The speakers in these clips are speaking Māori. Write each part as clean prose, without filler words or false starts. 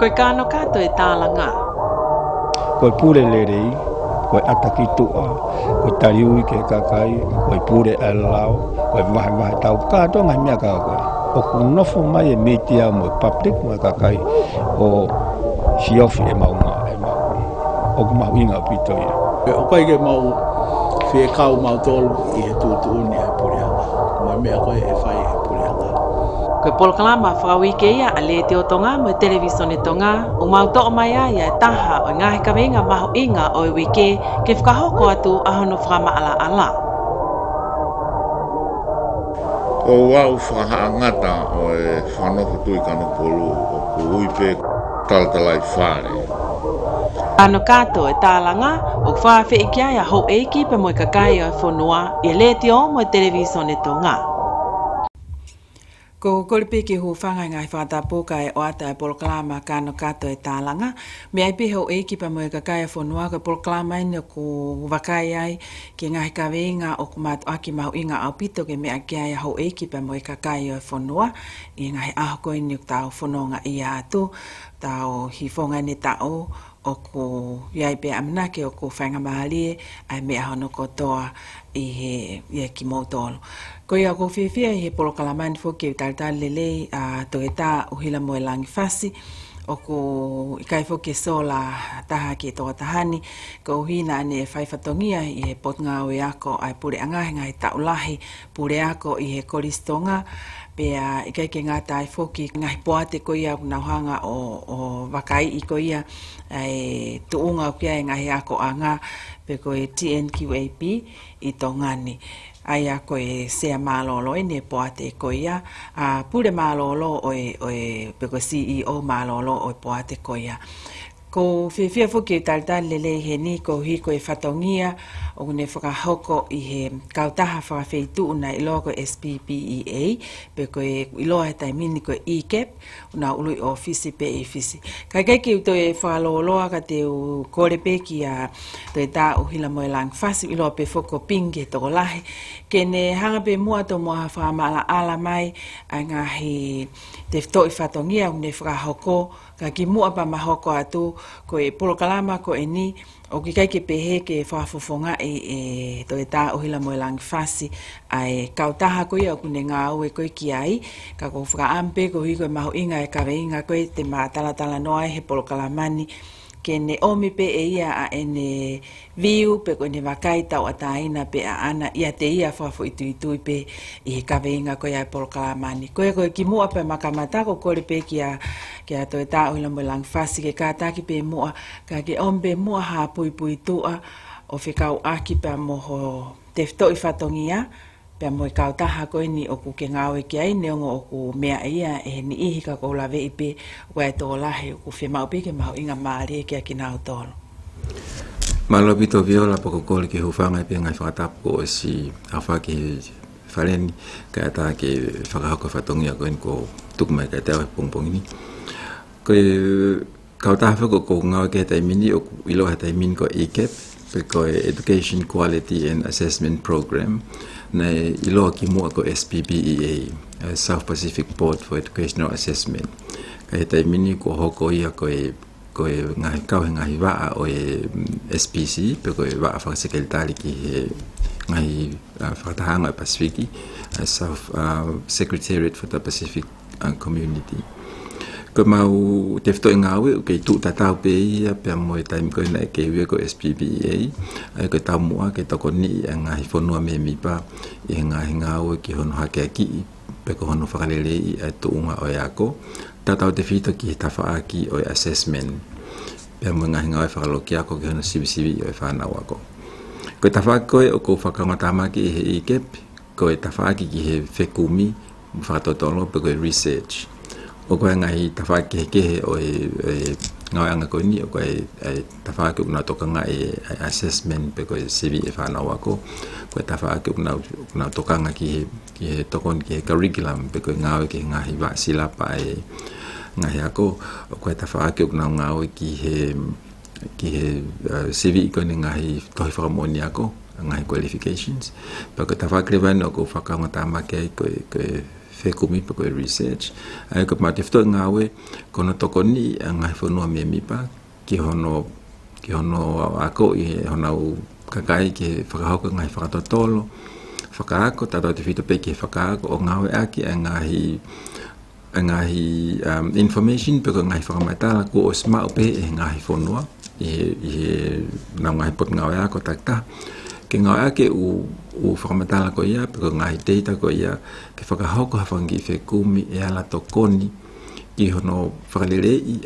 Koe kano kato e tālanga. Koe pure lerei, koe ataki tua, koe tariui ke kakai, koe pure alau, koe vahe tau kato ngai mea kakai. O ku nofo mai e metia mo public mo kakai o siofi e maunga e mau. O ku mau inga pito ia. O kai ke mau fie kau mau tolu i he tūtuni e pureanga. Mai mea koe e whai e pureanga. Koe polokalama whakawike ia a le te o tonga mo e televisione tonga, o mau toa mai a ia e taha o ngahe kawenga maho inga o e wike ke whakahoko atu ahono whama ala ala. O wau whakaangata o e whanoko tui kano polu o ku uipe taltalai whare. Ano kato e tālanga o whawhi i kia ia hou eiki pa mo i kakai o e whanua i le te o mo e televisione tonga. Ko koripe ki hu whangai ngai whatapoka e o ata e polokalama kano kato e tālanga. Me ai piho e ki pa mo e kakai e whanua ko polokalama ina ko wakai ai ki ngai kawenga o kumatu aki mahu inga au pito ke me a kia e hou e ki pa mo e kakai o e whanua. I ngai aho koe ni o tau whanonga i atu, tau hifonga ni tau o ko iai pe aminake o ko whainga mahalie ai me ahono kotoa i he ki mautolo. Ko ia ko whiwhia i he polokalamani fōki e tātā lelei a toke tā uhila mo e langi whasi o ko i kai fōki e sola taha ki e toka tahani ko uhina ane e whaifatongia i he potngā o e ako ai pure angahenga i taulahi pure ako i he koristonga pea i kai ke ngā tai fōki ngahi poate ko ia nauhanga o wakai i ko ia ai tuunga o kia e ngahi ako a ngā pe ko e TNQAP i tongani. Ai a koe sea malolo e ne poate ko ia, a pure malolo o e pe ko CEO malolo o e poate ko ia. Ko whiwhia whuki e tātai lelei he ni ko hi ko e whatongia o ne whakahoko i he kautaha whakawhitu una i loa ko SPPEA pe ko e iloa he taimini ko ECAP una ului o fisi pe e fisi. Kai ki uto e whakaloloa ka te u kore pe ki a to e tā uhila mo e lang whasi iloa pe whoko pingi e toko lahi ke ne hanga pe mua to moha whakamala ala mai a ngahi te wto i whatongia o ne whakahoko ka ki mua pa mahoko atu ko e polokalama ko e ni o ki kai ke pehe ke whafofonga e to e tā ohila mo e langi whasi ai kautaha ko ia o kune ngā ue koe ki ai ka ko whakaampe ko hi koe maho inga e kawe inga koe te maa talatala noa e he polokalamani ke ne omi pe e ia a ene viu pe ko ne wakai tau ataina pe a ana ia te ia whafo itu pe i he kawe inga koe ai polokalamani koe koe ki mua pe makamata ko kore pe ki a to e tā ohila mo e langi whasi ke kātaki pe mua ka ke ombe mua ha pui tua o whikau aki pe moho te wto i whatongia pe mo i kautaha koe ni o ku ke ngāwe ki ai neongo o ku mea ia e ni ihi ka ko lawe i pe o e tō lahe o ku whemau pe ke maho inga maari e kia ki nāu tōlo. Malo pito viola poko kōli ke hufanga i pe ngai whakatapu o si awha ki whareni ka ata ke whakahoko whatongia koe ni ko tukumai ka te awe pongpongini. Koe kautaha whako ko ngāwe ke taimini o iloha taimini ko ECAP pe ko Education Quality and Assessment Program na iloha ki mua ko SPPEA South Pacific Board for Educational Assessment ka he taimini ko hoko ia ko ngahi kau he ngahi waa o SPC pe ko waa whakasekretari ki he ngahi whakatahanga o Pasifiki South Secretariat for the Pacific Community. Ko mau te whto i ngāwe o kei tū tatau pe ia pe mo e taimi koe na e kei ue ko SPPEA ai koe tau mua ke toko ni e ngahi whanua me mi pa i he ngahi ngāwe ki hono hake a ki pe ko hono whakalele i e tuunga o e ako tatau te whito ki he tawhaaki o e assessment pe mo ngahi ngāwe whakaloki ako ki hono sibi o e whanau ako koe tawhaaki koe o ko whakangatamaki i he ECAP koe tawhaaki ki he whekumi whakatotolo pe koe research o koe ngahi tawhaki kehe o ngau anga koe ni o koe tawhaki o kuna tokanga e assessment pe koe CV e whanau ako koe tawhaki o kuna tokanga ki he tokon ki he curriculum pe koe ngau ki he ngahi wa silapa e ngahi ako o koe tawhaki o kuna ngau ki he CV koe ni ngahi tohi whakamoni ako ngahi qualifications pe koe tawhaki le wano ko whakaunga tamake koe kumi pe ko research ai ko ma te fto ngawe kono tokoni ngai fonua me mi pa ki hono ako i hono kakai ke whakahauka ngai whakatotolo whakaako tato te whito pe ke whakaako o ngawe aki ngahi information pe ko ngai whakamatala ko o smau pe e ngahi fonua i na ngai pot ngawe ako takta ke ngawe ake u whakamatala ko ia pe ko ngai data ko ia ke whakahauka hawhangi whekumi e ala tokoni ki hono whakalelei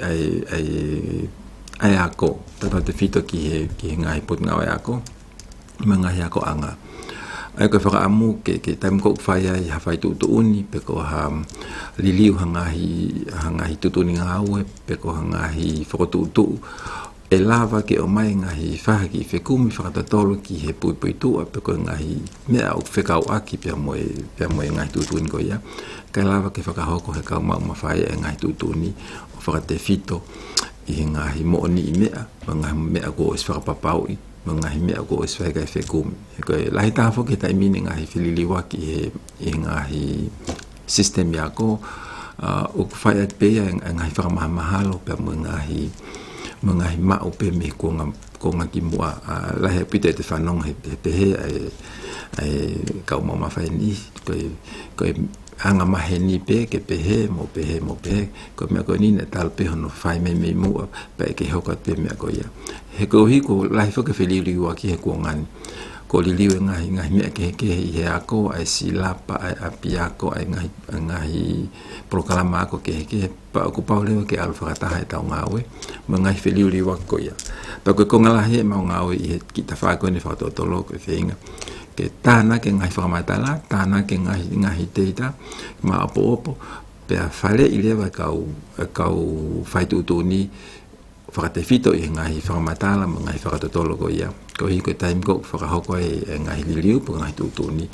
ai ako tato te whito ki ngai pot ngawe ako mangahi ako anga ai ko whakaamu ke time ko whai ai hawhai tuuni pe ko liliu hangahi tutuni ngawe pe ko hangahi whakotuutu e lava ke o mai ngahi whahaki whekumi whakatatolo ki he pui tua pe ko ngahi mea o whekau aki pe moe ngahi tutuni ko ia kai lava ke whakahoko he kau mau mawhai e ngahi tutuni o whakate whito i ngahi mooni i mea ngahi mea ko is whakapapau i ngahi mea ko is whakai whekumi ko e lahi tāwho ke taimini ngahi whililiwa ki he ngahi system ya ko o whai at pea ngahi whakamahalo pe mo ngahi mao pe me ko nga ki mua lahi pita te whanong he pehe ai kau mau mawhai ni ko e anga mahe ni pe ke pehe mo pehe ko mea ko ni na tal pe hono whai me mua pe ke hokat pe mea ko ia he ko hi ko lahi whaka whililiwa ki he kuangani ko liliu ngahi mea ke i he ako ai silapa ai api ako ai ngahi proklama ako ke pa aku pauleo ke al whakataha e tau ngawe ma ngahi whililiwa ko ia pa ko ngalahi e mau ngawe i he ki ta whako ni whakatotolo ko whenga ke tāna ke ngahi whakamatala tāna ke ngahi teita ma opo pe a whale i lewa kau whaitutuni whakate whito i ngahi whakamatala ma ngahi whakatotolo ko ia ko hi ko time ko whakahoko e ngahi liliu po ngahi tutuni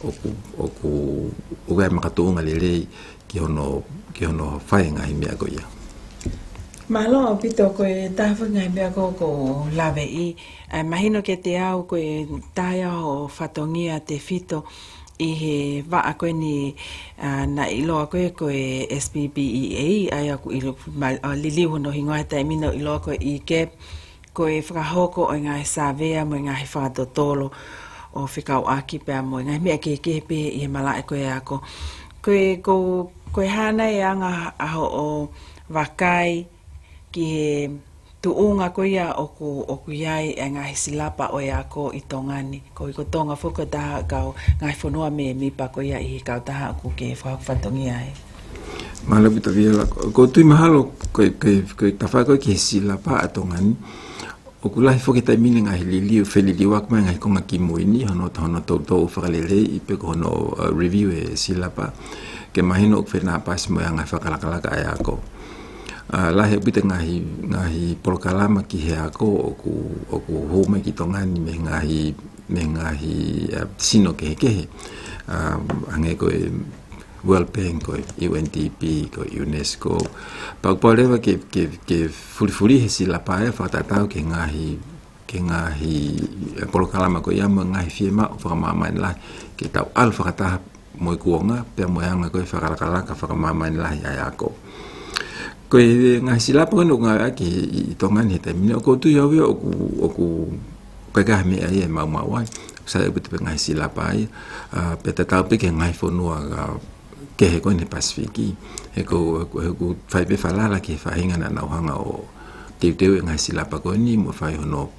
oku ugai makatunga lelei ki hono whai ngahi mea ko ia Malo pito ko e tafa ngai mea ko lawe i mahino ke te au ko e taia o whatongia te whito i he waa koe ni na iloa koe e SPPEA ai aku liliu hono hingoa tai mino iloa koe i kep ko e whakahoko o ngai sāwea mo ngai whakatotolo o whikau aki pēr mo ngai mea ke pe i he malae koe ako koe hana e anga aho o wakai ki he tuunga ko ia oku iai e ngahi silapa o ia ko i tongani. Ko i ko tonga whuka taha kau ngai whanua me mipa ko ia i kau taha aku ke whakawhatongi ai. Malabi ta vila. Ko tui mahalo ko tawhai ko ki he silapa a tongani. Oku lahi whuki tai mini ngahi liliu, wheliliu akma ngahi konga ki muini, hono tau whakalelei i pe ko hono review e silapa. Ke mahino oku whenā pasi mo ia ngai whakalakalaka ai ako. Lahi pita ngahi polokalama ki he ako oku home ki tongani me ngahi sino kehe ange ko World Bank ko UNDP ko UNESCO pagpalewa ke furi he silapa e whatatau ke ngahi polokalama ko ia ngahi fiema o whakamamain lahi ke tau al whakataha moi kuonga pe moanga ko whakalakalaka whakamamain lahi ai ako ko ngahi silapa ko ngahi aki i tongani he taimini o ko tu iau oku kagah me ai e mau ai sa e putu ngahi silapa ai pe tatau pe ke ngahi fonua ke he ko ni Pasifiki he ko fai pe falala ke fainga na nauhanga o te ngahi silapa ko ni mo fai hono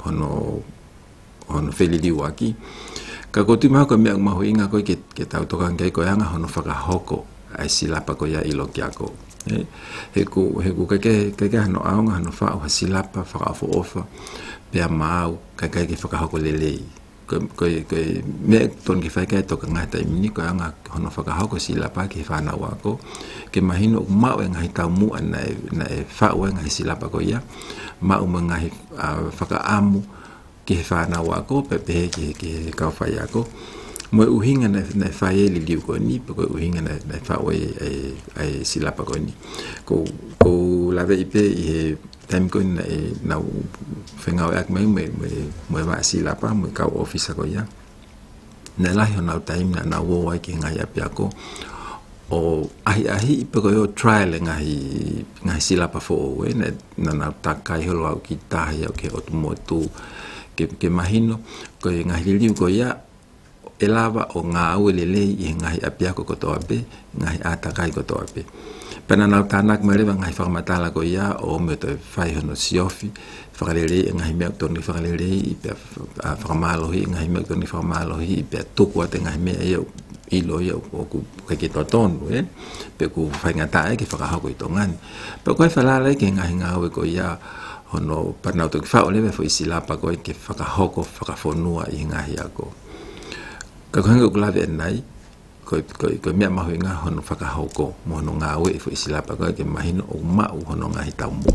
feliliu aki ka ko tu mau ko me mau inga ko ke tau tokan ke ko anga hono whakahoko ai silapa ko ia ilo ki ako he ku ke no aonga no fa o silapa fa fo ofa pe mau ke whakahoko lelei ko me ton ke fa ke to nga tai mini ko anga hono whakahoko silapa ke fa na wako ke mahino mau nga tau mu na fa o nga silapa ko ia mau nga whakaamu ke fa na wako pe ke ka fa yako mo uhinga na fae liliu ko ni ko uhinga na fae ai silapa ko ni ko lave ipe i time ko na fenga ak me va silapa mo ka office ko ya na la ho na time na wo ai ki ngai apia ko o ahi pe ko trial ngai sila pa fo na takai holo au ki tahi au ke otumotu ke mahino ko ngai liu ko ya elava o ngā au lele i ngai apia ko toa be ngai atakai ko toa be pena na tanak melewa ngai whakamatala ko ia o me to whai hono siofi whakalele ngai mea toni whakalele i pe whakamalohi ngai mea toni whakamalohi i pe tuku ate ngai mea iau ilo ia o ku ke to tonu pe ku whai ngata ke whakahako i tongani pe koe whalala ke ngai ngāwe ko ia hono panau toki whao lewe fo isilapa koe ke whakahoko whakafonua i ngai ako ka kohenga ukulawe nai ko mea mahui ngā hono whakahoko mo hono ngā ue fo isilapa koe ke mahino o mau hono ngā hi taumua.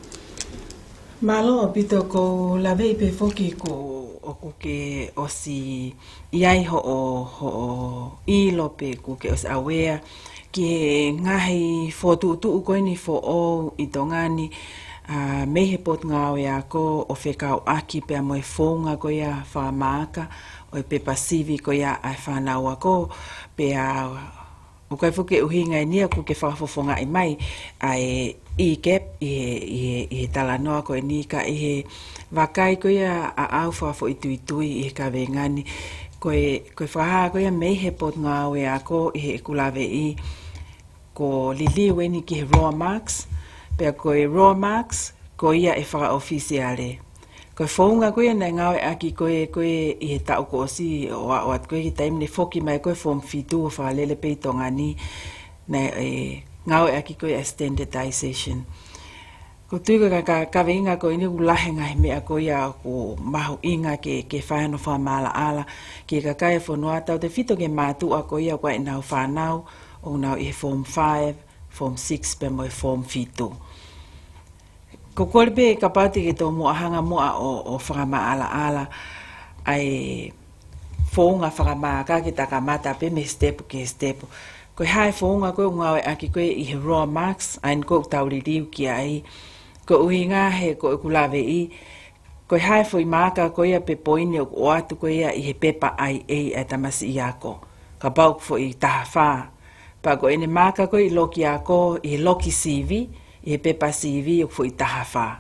Malo pito ko lawe pe foki ko oku ke osi iai ho ilo pe ku ke osi awea ki ngahi fo tu koe ni fo o i tongani mehe pot ngā ue ako o whekau aki pe amoe fonga ko ia whamaka o pe pasivi ko ia ai whanau ako pe o kai fuke uhinga i nia ku ke whafofonga i mai ai i kep i talanoa ko i nika i he wakai ko ia a au whafo i tuitui i ka vengani koe whaha ko ia mehe pot ngā ue ako i he kulawe i ko liliwe ni ki he raw marks pe koe raw marks ko ia e whaka ofisiale koe whaunga koe nei ngawe aki koe i he tau ko osi o at koe ki taim ne foki mai koe form fitu o whakalele pei tonga ni nei ngawe aki koe a standardization ko tuiko ka veinga koe ni ulahenga he mea koe ia ko mahu inga ke whahano whamala ala ki ka kai whanua tau te fito ke mātua koe ia koe nau whanau o nau i form 5 form 6 pe moi form fitu ko kolbe ka pati ke to mua hanga mua o whakama ala ai whaunga whakama ka ki takamata pe me step ke step ko hai whaunga ko ngawe aki koe i he raw marks ain ko tauri riu ki ai ko uhinga he ko kulawe i ko hai foi maka ko ia pe poini o atu ko ia i he pepa ai e tamasi i ako ka bauk fo i tahafa pa ko ene maka ko i loki ako i loki CV i pepa CV o fo i tahafa.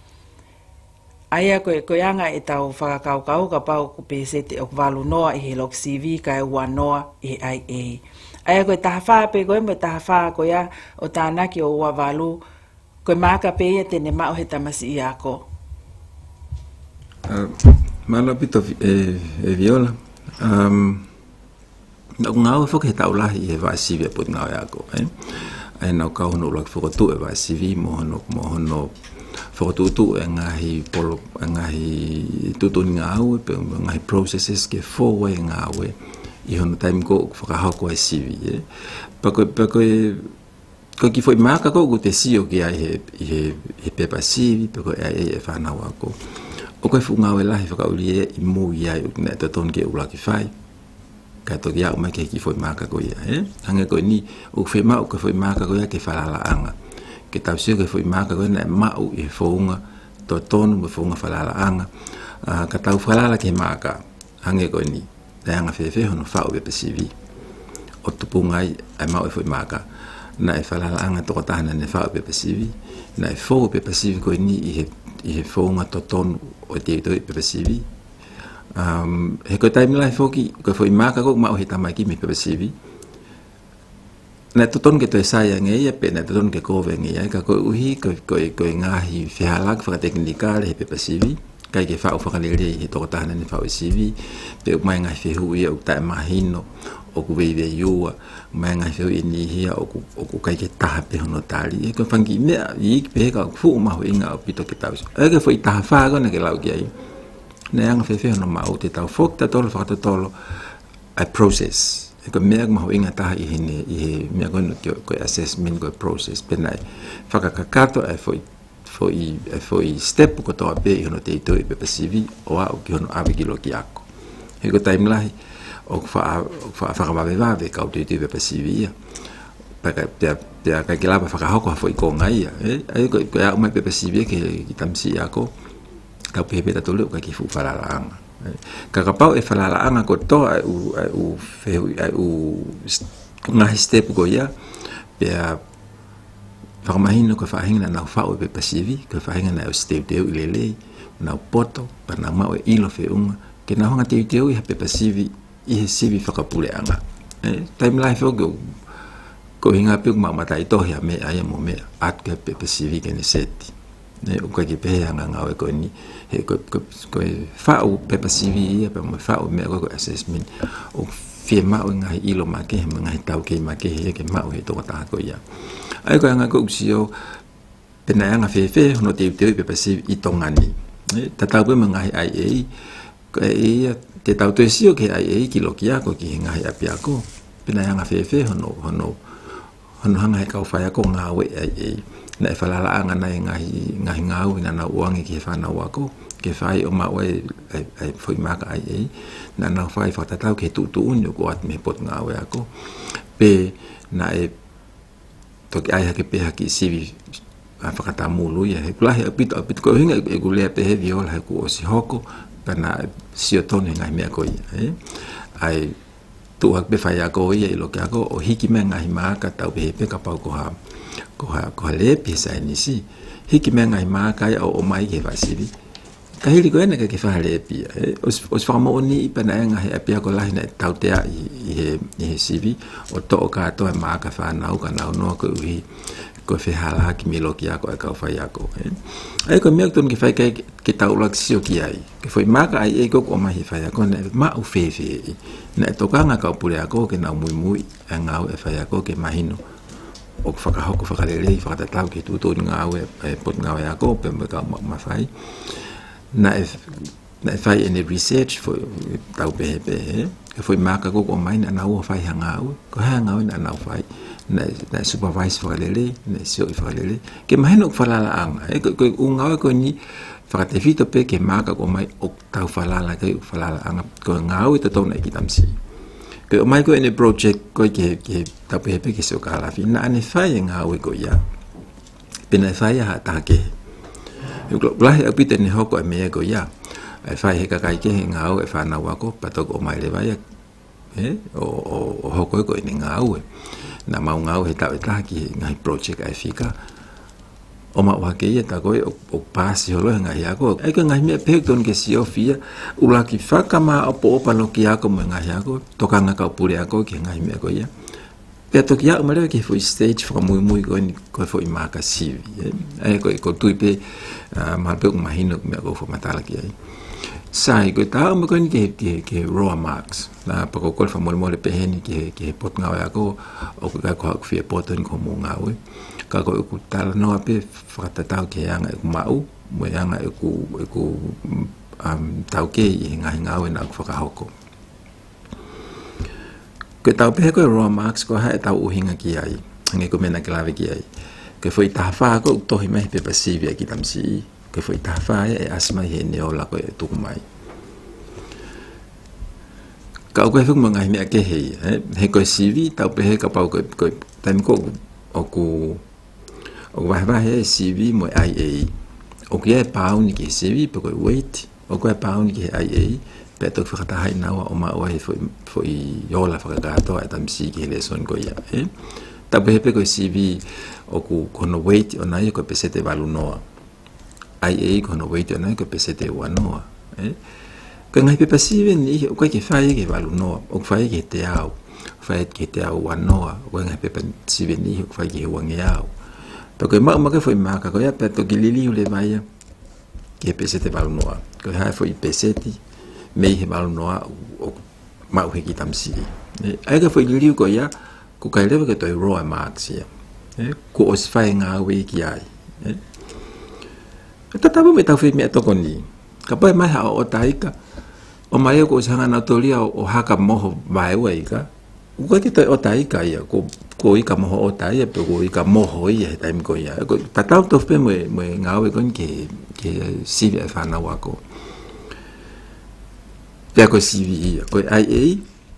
Aia koe anga e tau whakakaukau ka pau ko pesete o walu noa i he loki CV ka e ua noa i IA. Aia koe tahafa pe koe mo tahafa ko ia o tānaki o ua walu koe maka pe ia tene mao he tamasi i ako. Malo pito viola. Ngau fo ke tau lahi e va CV put ngau e ako. Ai nau kau hono lak whakatu e vai CV mo hono whakatu e ngahi polo e ngahi tutuni ngā au pe ngahi processes ke fōwe ngā au i hono time ko whakahako e CV ko ki foi maka ko te sio ki ai he pepa CV pe ko ai e whanau ako o koe fu ngau e lahi whakauri e i mō i ai ne te ton ke ulaki whai ka to ya uma ke ki foi maka ko ia hanga ko ni o fe ma o ko foi maka ko ia ke falala anga ke tau se ke foi maka ko na ma o e fonga to tonu me fonga falala anga ka tau falala ke maka hanga ko ni da anga fe hono fa o be CV o tupungai ai ma o foi maka na e falala anga to tahana ne fa o be CV na e fo be CV ko ni i he fonga to tonu o te be CV he ko time life foki ko foi maka ko ma o hita mai ki me pe CV na toton ke to saya ngai pe na toton ke ko vengi ai ka ko uhi ko ngahi fihalak fa teknikal he pe CV kai ke fa o fa le he to ta na ne fa CV pe mai ngai fe hu ia o ta mahino o ku ve yu mai ngai fe ni hia o ku kai ke ta pe hono tali e ko fangi me i pe ka fu ma ho inga o pito ke ta e ke foi ta fa ko na ke lau ki ai ne anga fe no mau te tau fok ta tolo fa ta tolo a process e ko mea ma inga ta i he mea ko assessment ko process penai fa ka kato e foi step ko to be no te to be CV o a ki no ave ki lo ki ako e ko time lai o fa ma va ve ka te be CV pa ka ki la fa ka ho ko foi ko ngai e ko ya ma be CV ke ki tamsi ako ka pepe ta tolu ka ki fu falalaanga ka pau e falalaanga ko to u ngai step ko ia pe whakamahino ka whahinga na whao pe pasivi ka whahinga na o step teo i lelei na poto pa na mau e ilo fe unga ke na honga teo i pe pasivi i he sivi whakapule anga time life o ko hinga pe ma matai tohi a me ai mo me at ke pe pasivi ke ne seti o ka ki pe anga ngawe ko ni he ko whao pe pasivi pe mo whao me ko assessment o fie mau ngai ilo ma ke ngai tau ke ma ke he ke mau he to ta ko ia ai ko anga ko usio pena anga fe no te pe pasivi i tongani ta tau pe ngai ai e te tau te sio ke ai ki lo kia ko ki ngai apia ko pena anga fe no hanga ka fa ya ko ngawe ai na fala la anga na ngai ngau ina na uangi ki fa na wako ke fai o ma we ai foi maka ai na na fai fa tau ke tu unyo ko at me pot ngawe ako pe na e to ai ha ke pe ha ki sivi a fa kata mulu ya he kula he apit ko hinga e gule pe he viola ko si hoko kana si otone ngai me ko ai tu hak be fai ako ia lo ka ko o hiki me ngai ma ka tau be pe ka pa ko le pe sa ni si hiki me ngai ma ka o mai ke va sivi ka hili ko ena ke fa le pi os fa mo ni pa na ngai apia ko la na tau te i sivi o to ka to ma ka fa na ka na no ko wi ko fe hala ki melo ki ako ka fa yako ai ko mi akton ki fa ke tau lak sio ki ai ke foi ma ka ai ko ko ma hi fa yako ma u fe na to ka nga ka pule ako ke na muy nga e fa yako ke mahino o fa ka hoko fa ka le fa ta tau ke tu to nga e pot nga yako pe ka ma fai na fai in research for tau pe ke foi ma ka ko mai na o fai hanga ko hanga na fai na supervise for lele na sio for lele ke mahino fa la anga ko unga ko ni fa te fito pe ke maka ko mai o tau fa la ke fa la anga ko ngau te tona ki tamsi ke o mai ko in project ko ke ta pe ke so ka la fina ane fa ngau ko ya pena fa ya ta ke yo la ya pite ni hoko me ko ya fa he ka kai ke ngau e fa na wa ko pa to ko mai le va ya o hoko ko ni ngau na mau ngau he ta ki ngai project ai fika o ma wa ke ia ta ko o pasi ho lo ngai ako ai ka ngai me pe ton ke si ofia ula ki fa kama o po pa lo ki ako me ngai ako to ka nga ka pure ako ki ngai me ko ia pe to ki ako me ke foi stage fra muy ko foi marca sivi ai ko tu pe ma pe ma hino me ko fo matala ki ai sai ko ta mo ko ni ke raw marks na pa ko fa mo pe hen ke pot nga ako o ko fi poton ko mo nga we ka ko ku tal no pe fata tau ke yang e mau mo yang e ku tau ke nga we na ko ka hoko ke tau pe ko raw marks ko ha tau hinga ki ai nge ko mena klave ki ai ke foi ta fa ko to hi mai pe pasive ki tamsi ke foi ta fa e asma he ne ola ko tu mai ka ko fu mangai me ke he ko CV ta pe he ka pa ko tam ko o va he CV mo IA o ke pa un ki CV pe ko wait o ko pa un ki IA pe to fa ta hai na o ma o he foi yola fa ka to tam si ki le son ko ya ta pe ko CV o ko no wait o na ko pe se te valunoa IA ko no wait o na ko pe se te wanoa ka ngai pe pasive ni o ke fai ke valunoa o fai ke te au wanoa o ngai pe pasive ni o fai ke wangeau to ke ma ke foi ma ka ko ya pe to ki lili le vai ke pe se te valunoa ko ha foi pe se ti me he valunoa o ma o ki tamsi ai ka foi lili ko ya ku kai le ke to raw marks ya ku os fai nga we ki ai ta tabu me ta foi me to ko ni ka pa mai ha o taika o mai ko sanga na tolia o haka moho vai wei ka ko ki to o taika ya ko i ka moho o tai pe ko i ka moho ia time ko ya ko ta tau to pe me nga we kon ke si fa na wa ko ya ko CV ko IA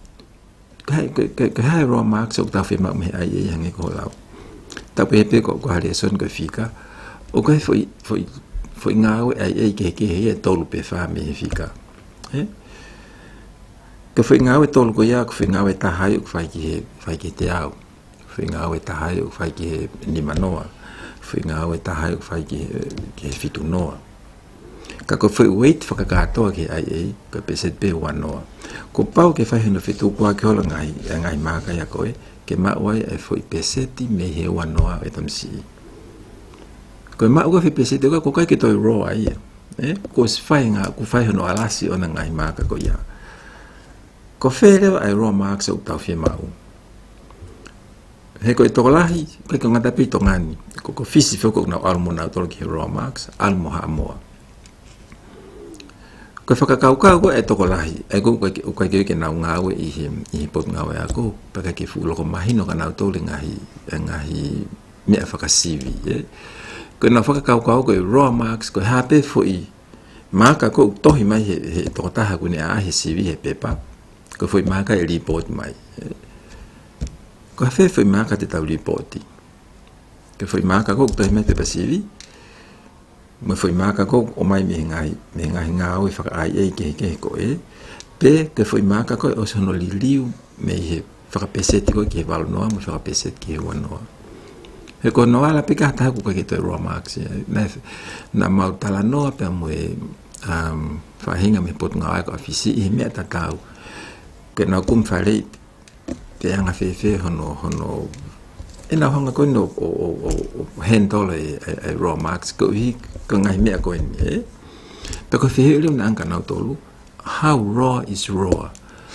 ka raw marks o ta fe ma me IA yang ko la ta pe ko ha le son ko fika o ko foi nga we IA ke he to lu pe fa me fika Ka whi ngāwe tolu ko ia, ka whi ngāwe tahai o whai ki te au. Whi ngāwe tahai o whai ki he nimanoa. Whi ngāwe tahai o whai ki he fitu noa. Ka ko whi wait whakakatoa ki ai ei, ka peset pe wanoa. Ko pau ke whai hino fitu kua ki hola ngai māka ia koe, ke mauai e whi peseti me he wanoa e tamsi. Ko ma uga fi peseti ko kai ki toi roa ia. Ko whai ngā, ko whai hino alasi o na ngai māka ko ia. Ko where ai roa māka sa utau whia mau. He koe tokolahi, koe ko ngata pi tongani. Ko fisi whoko na almo na utolo ki he roa māka, almo ha moa. Koe whakakaukau koe e tokolahi, e koe ukai keu ke nau ngāwe i pot ngāwe ako, paka ke whuloko mahino ka nau tole ngahi mea whakasivi. Koe nau whakakaukau koe roa marks, koe hape fwoi maka koe tohi mai he tokotaha kune a he sivi he pepa, koe fwoi maka e report mai. Koe hawhi fwoi maka te tau reporti. Koe fwoi maka koe tohi mai pepa sivi, me foi maka ko o mai me ngai ngau e whaka ai ke ko pe ke foi maka ko o sono liu me he whaka peseti ko ke valo noa mo whaka peseti ke wanoa he ko noa la pika ta ko ke to roa max na mau tala noa pe mo whahinga me pot ngau ko fisi i me ta tau ke na kum fale pe anga fe hono ena hanga ko no o handle e raw marks ko hi ko ngai me ko ni pe ko fi lu na anga na tolu how raw is raw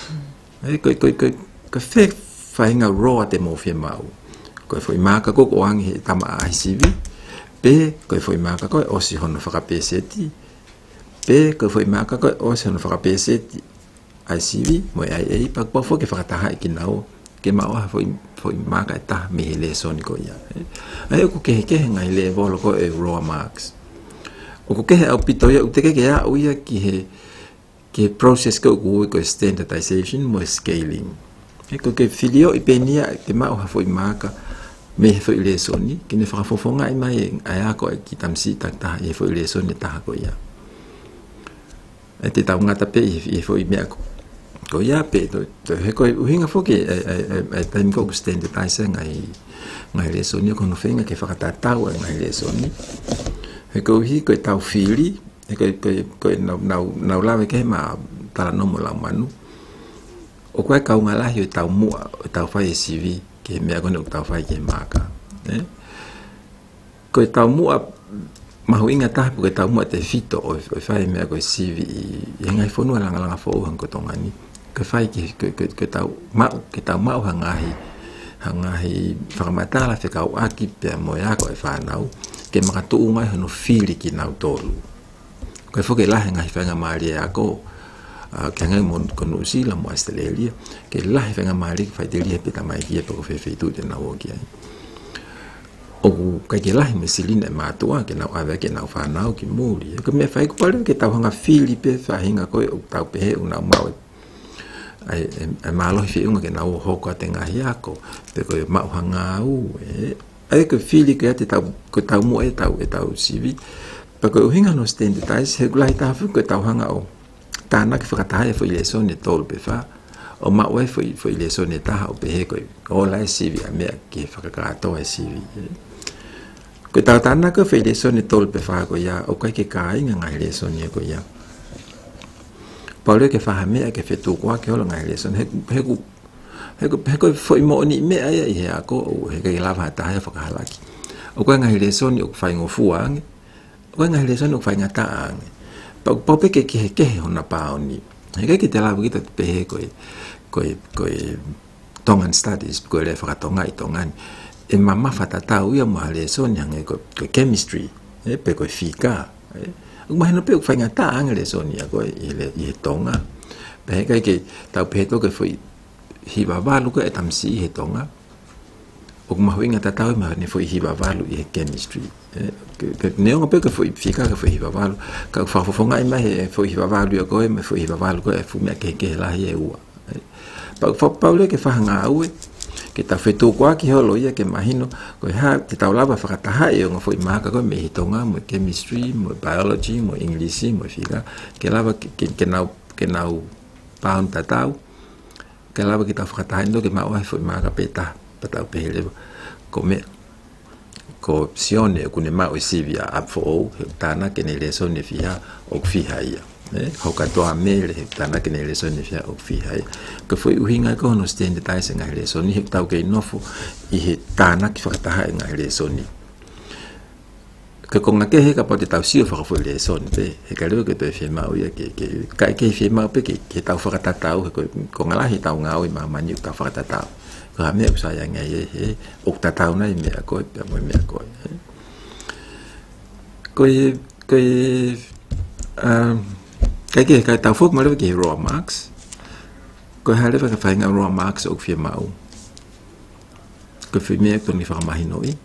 ko fe fainga raw te mo fi mau ko foi maka ko ang he tama ICV pe ko foi maka ko o si hono fa peseti pe ko foi maka ko o si hono fa peseti ICV mo ai pa po fo ke fa ta ha ki nao ke mau foi maka ta me le soni ko ia ai ko ke ngai le volo ko e raw marks o ko ke au pito ia uteke ke ia uia ki he process ko standardization mo scaling e ko ke filio i penia ke mau foi maka me foi le soni ke ne fa fofonga i mai ai ko ki tamsi ta e foi le soni ta ko ia e te tau ngata pe i foi me ko ia pe to he ko uhinga foke e time ko standardize ngai le soni ko no fenga ke fakata tau ngai le soni he ko hi ko tau fili he ko na lawe ke ma tala no mo la manu o ko ka unga la hi tau mu tau fai CV ke me ko no tau fai ke maka ko tau mu mahu inga ta ko tau mu te fito o fai me ko CV e ngai fonu langa fo ko tongani ke fai ke tau mau hangahi whakamata la whekau aki pe mo ya ko e whanau ke makatu ungai hono fili ki nau tolu ko e whoke lahe ngahi whanga maari e ako ke ngai mon kono usila mo Australia ke lahe whanga maari ki whaiteli he peta mai kia pako whewhitu te nau oki ai o kai ke lahe me silina e mātua ke nau awe ke nau whanau ki mūri ko me whai kupare ke tau hanga fili pe whahinga koe o tau pehe unau mau ai malo fi unga ke nau hoko te ngahi ako pe ko mau hanga u ai ko fili ke te tau ko tau mo e tau CV pe ko hinga no standardize he glai ta fu ko tau hanga o ta na ke whakataha e foi lesson e tolu pe fa o mau e foi lesson e taha o pe he ko o la CV a mea ke whakakato e CV ko tau tana ko foi lesson e tolu pe fa ko ia o kai ke kai ngai lesson e ko ia Paule ke fahamea ke fetu kwa ke hola ngai lesson he ko foi mo ni me ai he ako he ke lava ta ha whakahalaki o ko ngai lesson o fai ngofu ang o ngai lesson o fai ngata ang pa pe ke hona paoni he ke te lava kita pe ko tongan studies ko le whakatonga i tongan e mama fatatau ia mo lesson yang ko chemistry pe ko fika Uma no pe fai ngata ang le sonia ko i tonga pe ke tau pe to ke foi hiva valu ko etamsi he tonga o ma hoinga tau ma ne foi hiva valu i chemistry ke ne o pe ke foi fika ke foi hiva valu ka fa fonga i mai foi hiva valu ko e foi hiva valu ko e fu me ke la ye u pa Paule ke fa nga u ke ta fetu kwa ki holo ia ke mahino ko ha te tau lava whakataha e o nga foi maka ko me hitonga mo chemistry mo biology mo english mo fika ke lava ke nau pound tatau ka lava ki ta whakatahin do ke mau ai fo maka peta patau pehele ko me ko sione ku ne mau sivia up for o tana ke ne lesone fia o fia ia ho ka to amele tana ke ne lesone fia o fia ia ko foi uhinga ko no standardize nga lesone hi tau ke nofu I he tana ki whakataha nga lesone ke konga ke he ka poti tau sio whaka foi lesone pe he ka leo ke to fia mau ia ke fia mau pe ke tau whakatatau ko ngalahi tau ngau I mamani ka whakatatau ka me usaya ngai he o tatau nai me ko pe mo me ko cái tàu phúc mà nó cái raw marks có hai đứa phải nghe raw marks ở phía màu cái phía miệng tôi đi phải mà hình nổi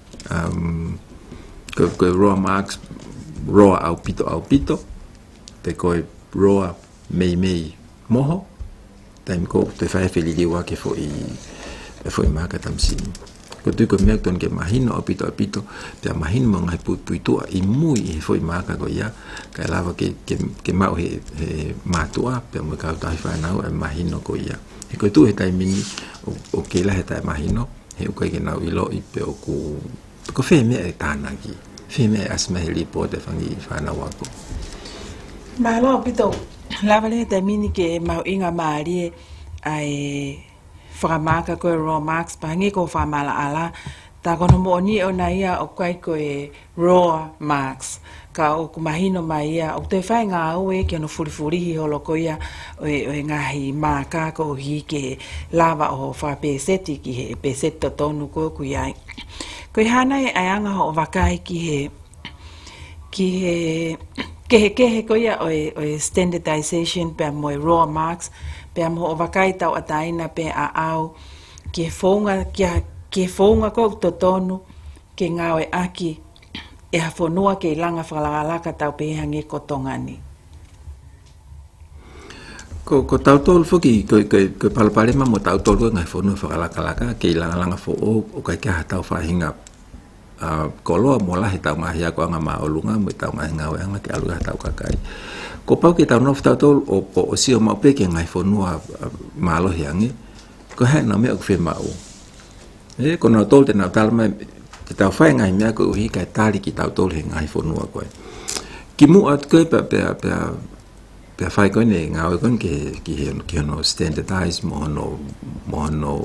cái raw marks raw ao pito để coi raw mei moho tại cô tôi phải đi qua cái foi mà cái tâm sinh ko tu ko mek ton ke mahin o pito pe mahin mo ngai puitu I mui foi ma ka go ya ka lava ke mau he matua pe mo ka tai fa na o mahin no ko ya e ko tu he tai mini o ke la he tai mahin no he ko ke na ilo I pe o ko fe me e tana ki fe me asma he li po de fangi fa na wa ko ma lo pito lava le tai mini ke mau inga mari ai Whakamaka koe raw marks pahangi ko whamala ala ta kono mo ni o na ia o kai koe raw marks ka o kumahino mai ia o te whai ngā ue ki ono furifurihi holo ko ia o ngahi maka ko hi ke lava o whapeseti ki he peseto tonu ko ku iai koe hana e aianga ho o wakai ki he ko ia o standardization pe moe raw marks pe mo o wakai tau ataina pe a au ke fonga ko totonu ke ngawe aki e hafonua ke langa whakalaka tau pe hangi kotongani ko tau tol foki ko palapale ma mo tau tol ko ngai fonua whakalaka ke langa fo o kai ka tau whahinga koloa mo lahi tau mahia ko anga maolunga mo tau ngahi ngawe anga ke aluga tau kakai ko pau ki tau nof tau tol o sio mau pe ke ngai fonua malo hiangi ko he na me o fe mau ko na tol te na talma ki tau fai ngai mea ko hi kai tali ki tau tol he ngai fonua ko ki mu at ko pe fai ko ne ngawe kon ki no standardize mo no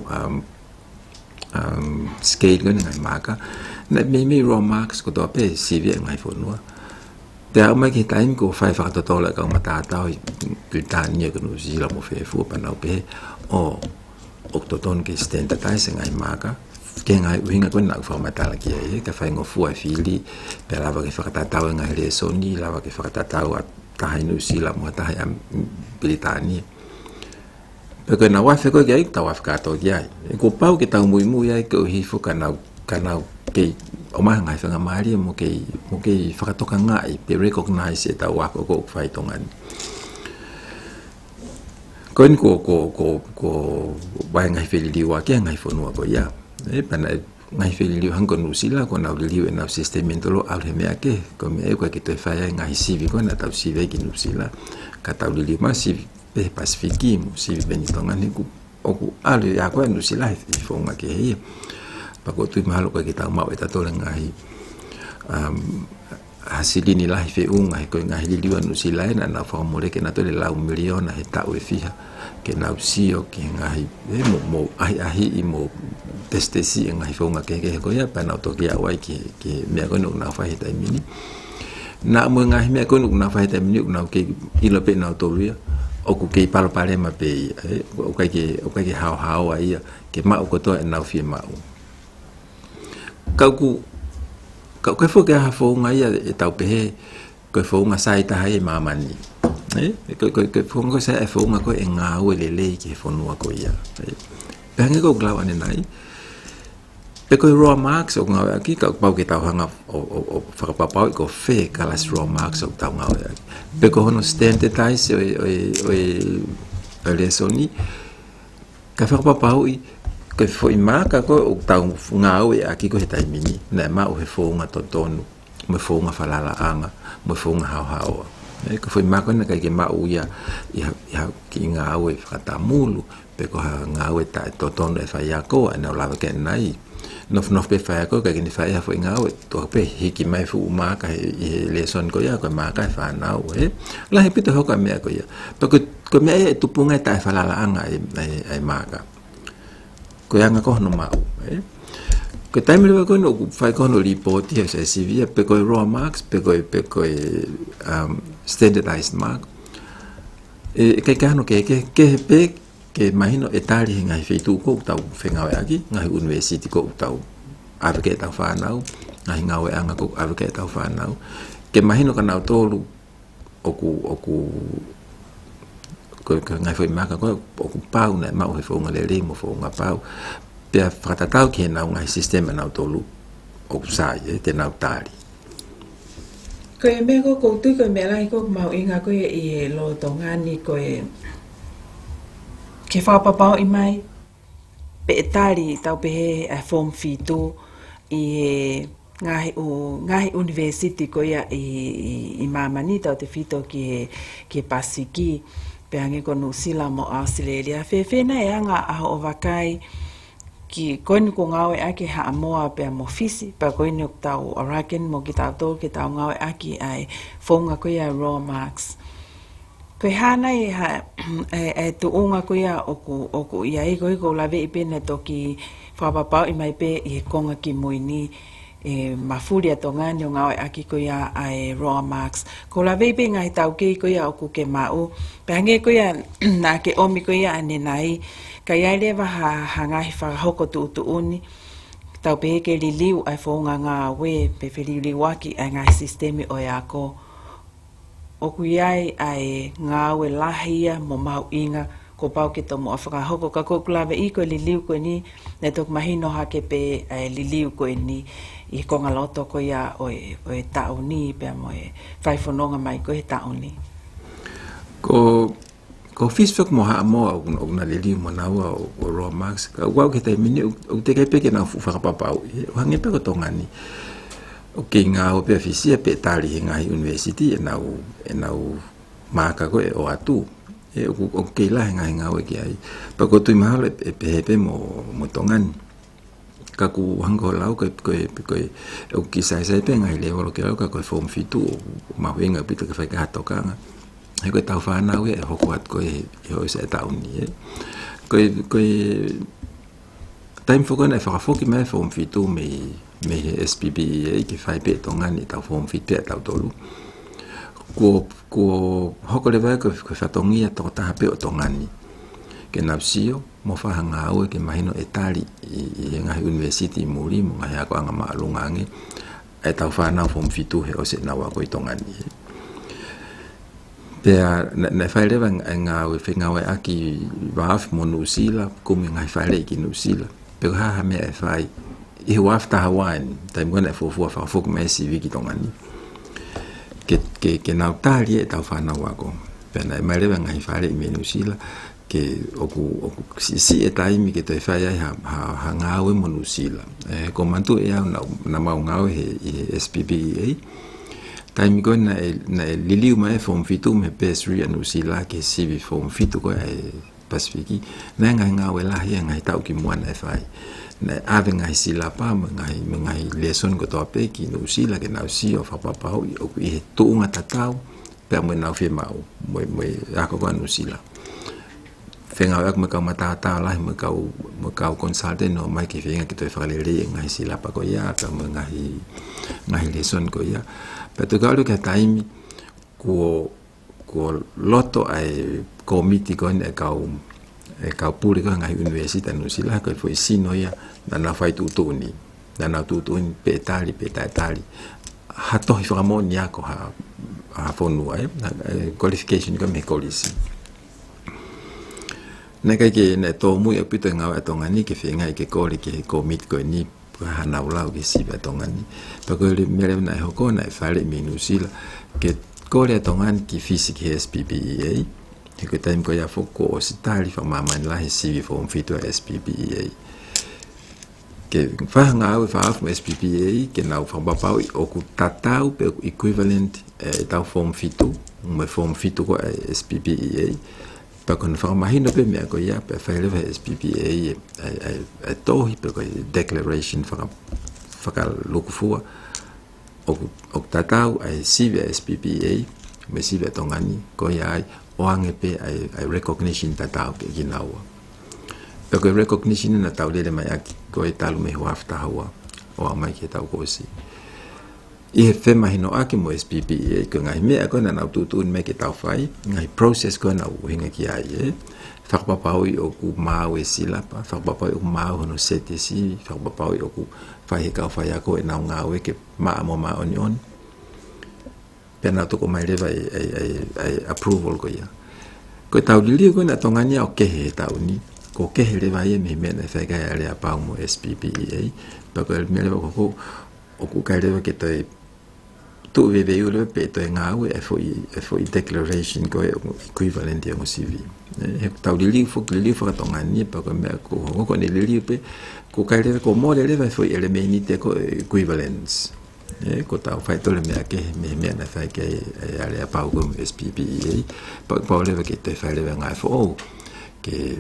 scale ko ngai maka na me raw marks ko to pe CV ngai fonua te au mai ki time ko fai fa to tola ka mata ta ku ta ni ko no si la mo fe fu pa na pe o to ton ki standardize ngai maka ke ngai winga ko na fa mata la ki ka fai ngo fu a fili pe la va ki fa ta ta ngai le soni la va ki fa ta ta ta no si la mo ta ya Britania pe na wa fe ko ge ta wa fa to ya ko pau ki ta mu ya ko hi fu kana ke o mai ngai whanga maari mo ke whakatoka ngai pe recognize e tau wako ko whai tongan koin ko wai ngai wheli liwa ke ngai whanua ko ia pana ngai wheli liwa hanko nusila ko nau liwa e nau sistementolo au he mea ke ko mea ko ke toi whai ngai sivi ko na tau sivi ki nusila ka tau liwa sivi pe pasifiki mo sivi benitongan he ku oku alu ya ko nusila he whonga ke hei ko tu mahalo ka kita mau eta to ngai hasilini lah fe unga ko ngai liwan usila na na fa mo ke na to le la miliona heta we fiha ke na usio ke ngai mo ai mo testesi ngai fonga ke ko ya pa na to kia wai ke me ko na fa heta mini na mo ngai me ko na fa heta mini na ke ilo pe na to ria o ku ke palo pale ma pe o ka ke hao ai ke ma ko to na fi ma kau kai fo ke ha fo ngai e tau pe ko fo nga sai ta hai mamani ko fo nga sai fo nga ko enga o le ke fo no ko ia pe nga ko glau ane nai pe ko raw marks o nga ki ka pau ke tau hanga o fa pa pau ko fe kalas raw marks o tau nga pe ko no standardize o le soni ka fa pa pau ko foi maka ko o tau ngau e aki ko hetai mini na ma o he fonga totonu me fonga falala anga me fonga hao ko foi maka na kai ke ma uia ya ki ngau e fata mulu pe ko ha ngau ta to ton e fa ya ko na la ke nai no pe fa ko ka ni fa ya fo ngau to pe hiki mai fu ma ka le son ko ya ko ma ka fa na we la he pito ho ka me ko ya pe ko me tu punga ta fa la anga ai ma ka ko ya nga ko no ma ko time le ko no fa ko no report ya se CV pe ko raw marks pe ko standardized mark ke kano ke pe ke imagino etali ngai fitu ko tau fengawe aki ngai university ko tau ave tau fa nau ngai ngawe anga ko ave tau fa nau ke imagino kana tolu oku ko ngai foi maka ko oku pau na mau he fonga le limo fonga pau pe fratatau ke na ngai sistema na tolu oku sai te na tali ko e me ko tu ko me lai ko mau inga ko e lo tongani ko e ke fa papa i mai pe tali tau pe form fitu i ngai university ko ia i mamani tau te fito ke pasiki pe ange ko no sila mo Australia fe na anga a ovakai ki koin ko ngawe ake ha moa pe mo fisi pa koin ok tau araken mo ki tau to ki tau ngawe aki ai fonga ko ia raw marks ko hana ha tu unga ko ia oku ia ko lave i pena to ki fa papa i mai pe i konga ki moini mafuri atongani o ngawe aki ko ia ai raw marks ko lave i pe ngai tau ki ko ia oku ke mau pe ange ko ia na ke omi ko ia ane nai kai ai lewa hangai whakahoko tu uni tau pe ke liliu ai whaunga ngā we pe whililiu aki ai ngai sistemi o iako oku iai ai ngā we lahia mo mau inga ko pau ke tomo a whakahoko ka kukulawe i ko liliu ko ni ne tok mahino hake pe ai liliu ko ni i konga loto ko ia o e tau ni pe mo e whaifononga mai ko e tau ni ko Facebook mo ha mo na lili mo na wa o raw marks ka wa ke te mini o te ke pe ke na fu fa papa o hange pe ko tongani o ke nga o pe fisia pe tali nga university e na maka ko o atu o ke la nga o ke ai pa ko tu ma le pe mo tongani ka ku hango lau ko o ki sai pe nga le o ke ka ko form fitu ma wenga pe ke fa ka toka he ko tau whanau e hoko at ko e hoi se tau ni ko time foko na whakafoki mai form fitu me SPB ki whai pe tongani tau form fitu e tau tolu ko hoko le vai ko whatongia toko taha pe o tongani ke napsio mo whahanga au ke mahino e tali i ngahi university muri mo ngahi ako anga maalungange e tau whanau form fitu he o se nawa ko i tongani Pea na whaere nga we whengawe aki waaf mo Nusila, kumi ngai whaere ki Nusila. Pea haha mea e whai, i he waaf taha wain, tai mwana e fofua whakafoku mea sivi ki tongani. Ke nau tāri e tau whanau wako. Pea na e marewa ngai whaere i me Nusila, ke oku si e taimi ke toi whai ai ha ngāwe mo Nusila. Ko mantu e au na mau ngāwe he SPBEA, Taimi ko na liliu mai form fitu me pesri anu sila ke sivi form fitu ko e Pasifiki na nga we la hi ngai tau ki muana e fai na ave ngai sila pa ngai lesson ko to pe ki no sila ke na si o fa pa o i tu nga tatau pe mo na fi mau mo ako ko anu sila fenga ak me ka mata ta la me ka consultant no mai ki fenga ki to fa le ngai sila pa ko ya ka mo ngai lesson ko ya Pero kalau ke taimi ko loto ai komiti ko ne kau puri ko ngai universitas no sila ko foi sino ya na fai tutuni na tutuni petali hato iframon ya ko ha fonu ai qualification ko me kolisi na kai ke ne to mu ya pito nga tongani ke fenga ke koli ke komiti ko ni hana ulau ke siba tongani pako le mere na hoko na fale minusila ke kole tongan ki fisik SPBEA ke time ko ya foko ositali fa mama la sivi form fito SPBEA ke fa nga fa af SPBEA ke na fa bapa o ku tatau pe equivalent tau form fito me form fito ko SPBEA Pakon whakamahino pe mea ko ia pe whaelewa SPPA e tohi pe ko declaration whakalukufua o tatau ai sive SPPA me sive tongani ko ia ai oange pe ai recognition tatau ke ginaua. Pe ko recognition na tau lele mai aki ko e talu me huafta haua o mai ke tau ko si. I he mahino aki mo SPPA ko ngai mea ko na nau tutun me ke tau whai ngai process ko na uhinga ki ai e whakapapau i o ku mau e silapa whakapapau i o ku mau hono sete si whakapapau i o ku whai he kau whai ako e nau ngau e ke maa mo maa oni oni pena toko mai lewa ai approval ko ia ko tau lili ko na tongania o kehe tau ni ko kehe lewa ia me mea na whaikai a lea pau mo SPPA pa ko mea lewa ko o ku kai lewa ke toi tu veve ule pe to ngau e foi declaration ko equivalent ya CV e tau lili fo tongani pa ko me ko ne lili pe ko kai le ko mo le foi elementi te ko equivalence e ko tau fai to le me ke me na fai ke ale pa ko SPPA pa le ke te fai le ngai fo ke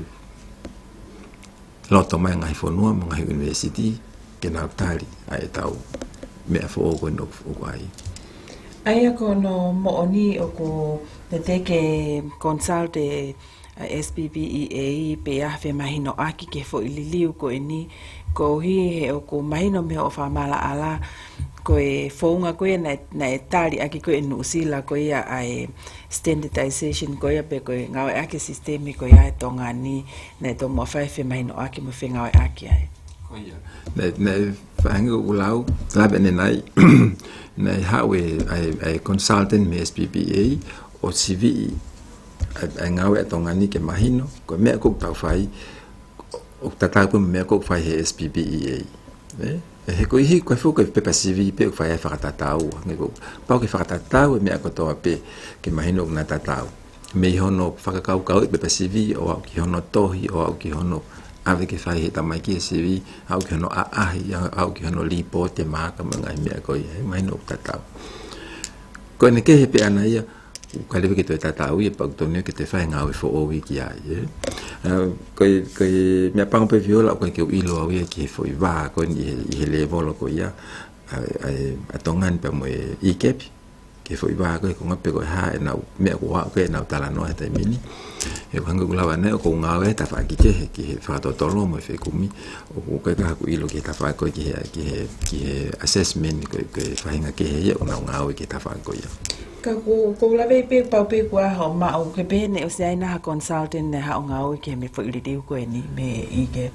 lo to mai ngai fo no ngai university ke na tali ai tau me fo ko no ko ai Aia kono mooni o ko te ke consulte SPPA pe a fe mahino aki ke fo ililiu ko ni ko hi he o ko mahino me o fa mala ala ko e founga ko na tali aki ko no sila ko ia ai standardization ko ia pe ko ngau aki system ko ia tongani na to mo fa fe mahino aki mo fe ngau aki ai ko ia na fango ulau labe nei nei hawe ai consultant me SPPA o CV ai ngau e tongani ke mahino ko me ko tau fai o tata ko me ko fai he SPPA he ko hi ko fo ko pe CV pe fai fa tatau ngego pa ko fa tatau me ko to pe ke mahino na tatau me hono fa ka ka pe CV o ki hono tohi o ki hono ave ke fai he tamai ki CV au ki hono au ki hono lipo te maka mga me ko mai no tatau ko ne ke he pe ana ia ka le ke to tatau ia pa to ne ke te fai ngau fo o wiki ai ko me pa pe viola ko ke ilo au ki fo va ko ni he le volo ko ia a tongan pe mo i kepi ke foi va ko ngape ko ha na me ko wa ko na tala no ta mini e ko ngula va ne ko nga ve ta fa ki fa to lo mo fe kumi o ko ka ku ilo ki ta fa ko ki assessment ko fa hinga ki he na nga we ki ta fa ko ya ka ko la ve pe pa pe kwa ho ma o ke be ne o se na ha consultant ne ha nga we ke me fo li di ko ni me i ke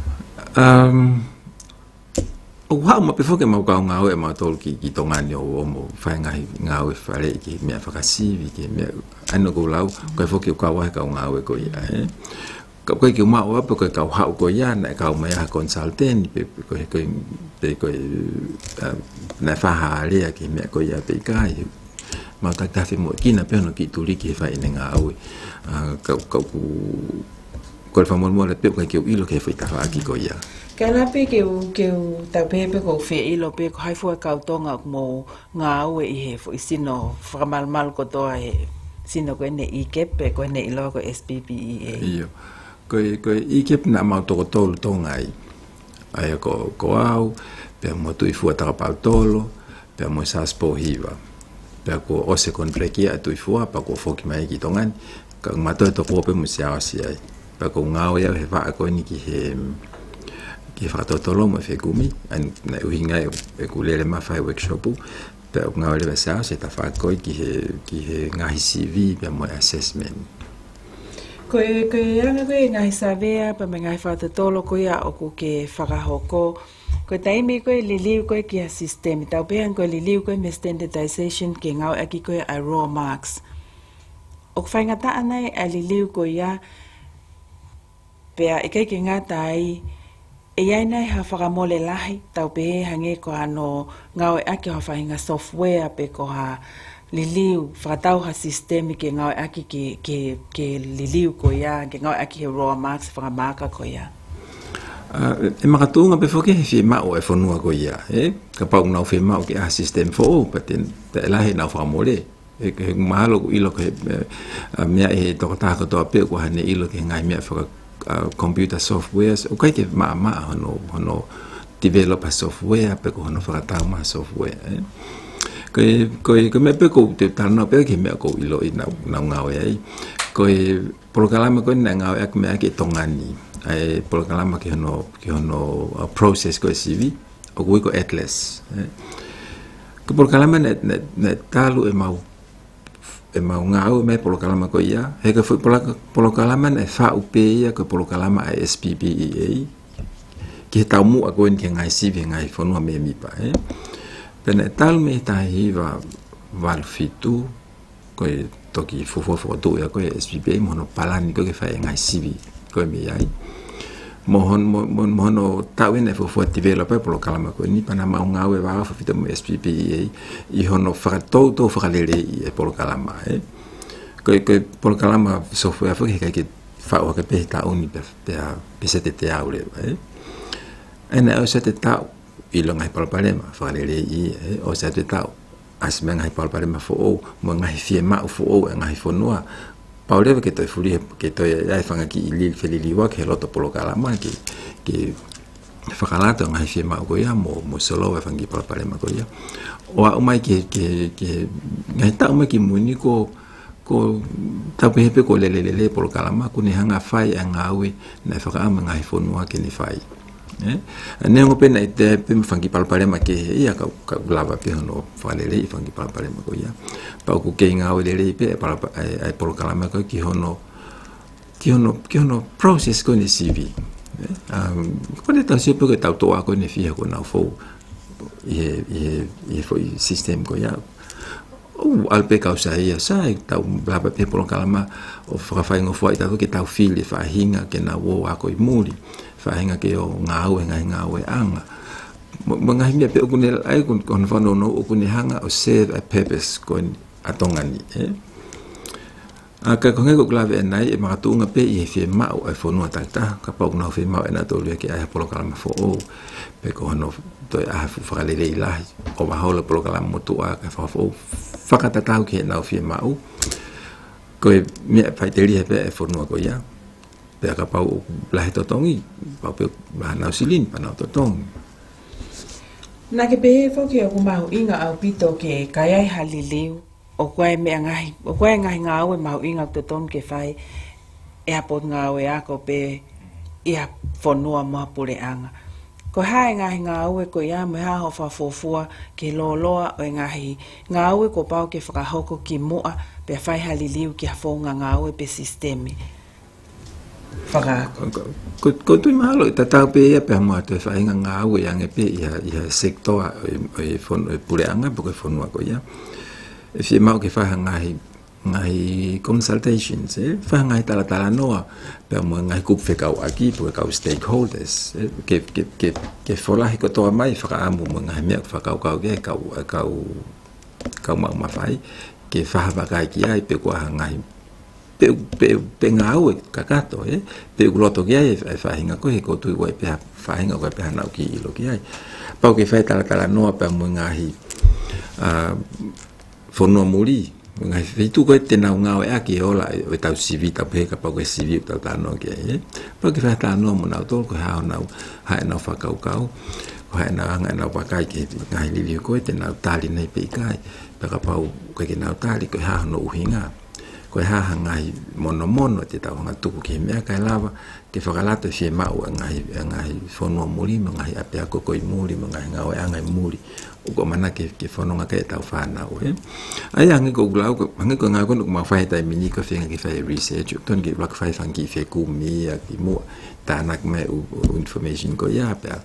o ha ma pe fo ke ma ka nga o e ma tol ki tongani o mo fa nga o fa le ki me fa ka sivi ki me ano go lau ko fo ke ka wa ka nga o ko ya ka ko ki ma o pa ko ka ha ko ya na ka ma ya consultant pe ko na fa ha le ki me ko ya pe ka ma ta ta fi mo ki na pe no ki tu li ki fa ina nga o ka ko fa mo le pe ko ki ilo ke fa ta fa ki ko ya Kala pe ke ta pepe ko fe ilo pe ko hai fo ka tonga mo nga o i he fo sino framal mal ko to e sino ko ne i kepe ko ne ilo ko SPPA iyo ko i kep na ma to tonga ai ko au pe mo tu i fu ta pa tolo pe mo sa spo hiva pe ko o se kontreki a tu i fu pa ko fo ki mai ki tonga ka ma to pe mo sia si ai pe ko nga o ya he va ko ni ki he ki fa to lo mo fe kumi an na uhinga e ku le ma fa workshop pe nga le sa se ta fa ko ki he nga CV pe mo assessment ko anga ko nga savea pe nga fa to lo ko ya o ku ke fa ga hoko ko taimi ko liliu ko ki system ta pe an ko liliu ko me standardization ke nga aki ko a raw marks o fa nga ta anai a liliu ko ya pe e ke nga tai e ai nei ha whakamole lahi tau pe hange ko ano ngau aki ha whainga software pe ko ha liliu whakatau ha sistemi ke ngau aki ke liliu ko ia ke ngau aki he raw marks whakamaka ko ia e makatunga pe foke he whima o e whanua ko ia ka pau nau whima o ke a sistem fo o paten te lahi nau whakamole mahalo ilo ke mea e tokata ko to pe ko hane ilo ke ngai mea for computer software o kai ke ma hono develop a software pe ko hono for ta ma software ko me pe ko te tano pe ke me ko ilo ina na ngau ai ko programa ko na ngau ak me ke tongani ai programa ke hono process ko CV o ko atlas ko programa net talu e mau ngau me programa ko ia he ka programa e fa upe ia ko programa SPPEA ke tamu a ko en ke ngai CV ngai fono me mi pa pene tal me tahi val fitu ko toki fofo do ya ko SPPEA mono palani ko ke fa ngai CV ko mi ai mohono tawene fofo developer programa ko ni pana mau ngau e va fa fitu SPPEA I hono fa to fa lele e programa ko programa software fa ke fa o ke pe ta uni pe sete te aule ena o sete ta ilo ngai palpalema fa lele o sete ta asmen ngai palpalema fo o mo ngai fie ma fo o ngai fo noa Paule que toi fuli que toi ai fanga ki li felili wa ke loto programa que fakalato ngai fie ma ko ya mo solo wa fangi palpalema ko ya o mai que ngai ta mai ki muni ko ta pepe ko lele programa ku ni hanga fai anga we na faka ama ngai fo noa ke ni fai ne ngo pena ite pe fangi palpalema ke ia ka lava pe no falele fangi palpalema ko ia pa ku ke nga o dele pe para ai programa ko ki hono process ko ni CV ko ne tan se pe que ta to ko ni fia ko na fo e foi system ko ia o alpe causa ia sai ta lava pe programa o fa fai ngo foi ta que ta fili fa hinga ke na wo ko I muri fainga ke o ngau e anga mga himia pe okune ai kun fano no okune hanga o serve a purpose kon atongani aka konge ko klave nai e matunga pe I fe mau e fo no tata ka pa no fe mau e na to le ke ai programa fo o pe ko no to a fu fa le la o ba hola programa motu a ka fo fa ka tata ke na fe mau ko me fa teria pe fo no ko ya pe ka pau la totongi pau pe na silin pa na totong na ke pe fo ke o mau inga au pito ke kai ai halileu o kwai me ngai ngau e mau inga totong ke fai e apot ngau e ako pe ia fonua ma pure anga ko hai ngai ngau e ko ia me ha ho fa fofua ke loloa o ngai ngau e ko pau ke fa hoko ki moa pe fai halileu ki fo ngau e pe sistemi ko tu malo tata pe ia pe mo te fa inga ngau yang e pe ia sector e fon e pure anga porque fon ko ia e fi mau ke fa ngai consultations fa ngai tala noa pe mo ngai kup fe kau aki pe kau stakeholders ke fola ko to mai fa amu mo ngai me fa kau ma fai ke fa ba kai ki ai pe ko ngai pe ngau kakato pe uloto ki ai fa hinga ko tu wai pe fa hinga ko pe na ki lo ki ai pa ke fa tala no pe mo ngai fono muri ngai fitu ko te na ngau aki ola e tau CV ta pe ka pa ko CV ta no ki pa ke fa ta no mo na to ko ha na fa kau ha na pa kai ke ngai li ko te na tali nei pe kai pe ka pa ko ke na tali ko ha no uhinga ko ha ngai mono te tau nga tuku ke mea kai lava ke whakalata fie mau ngai whanua muri ngai apea koko I muri ngai ngau e angai muri o ko mana ke whanonga kai tau whanau ai angi ko glau angi ko ngau kono ma whai tai mini ko whenga ki whai research ton ki rak whai whangi whe kumi ki mua tānak me information ko ia apea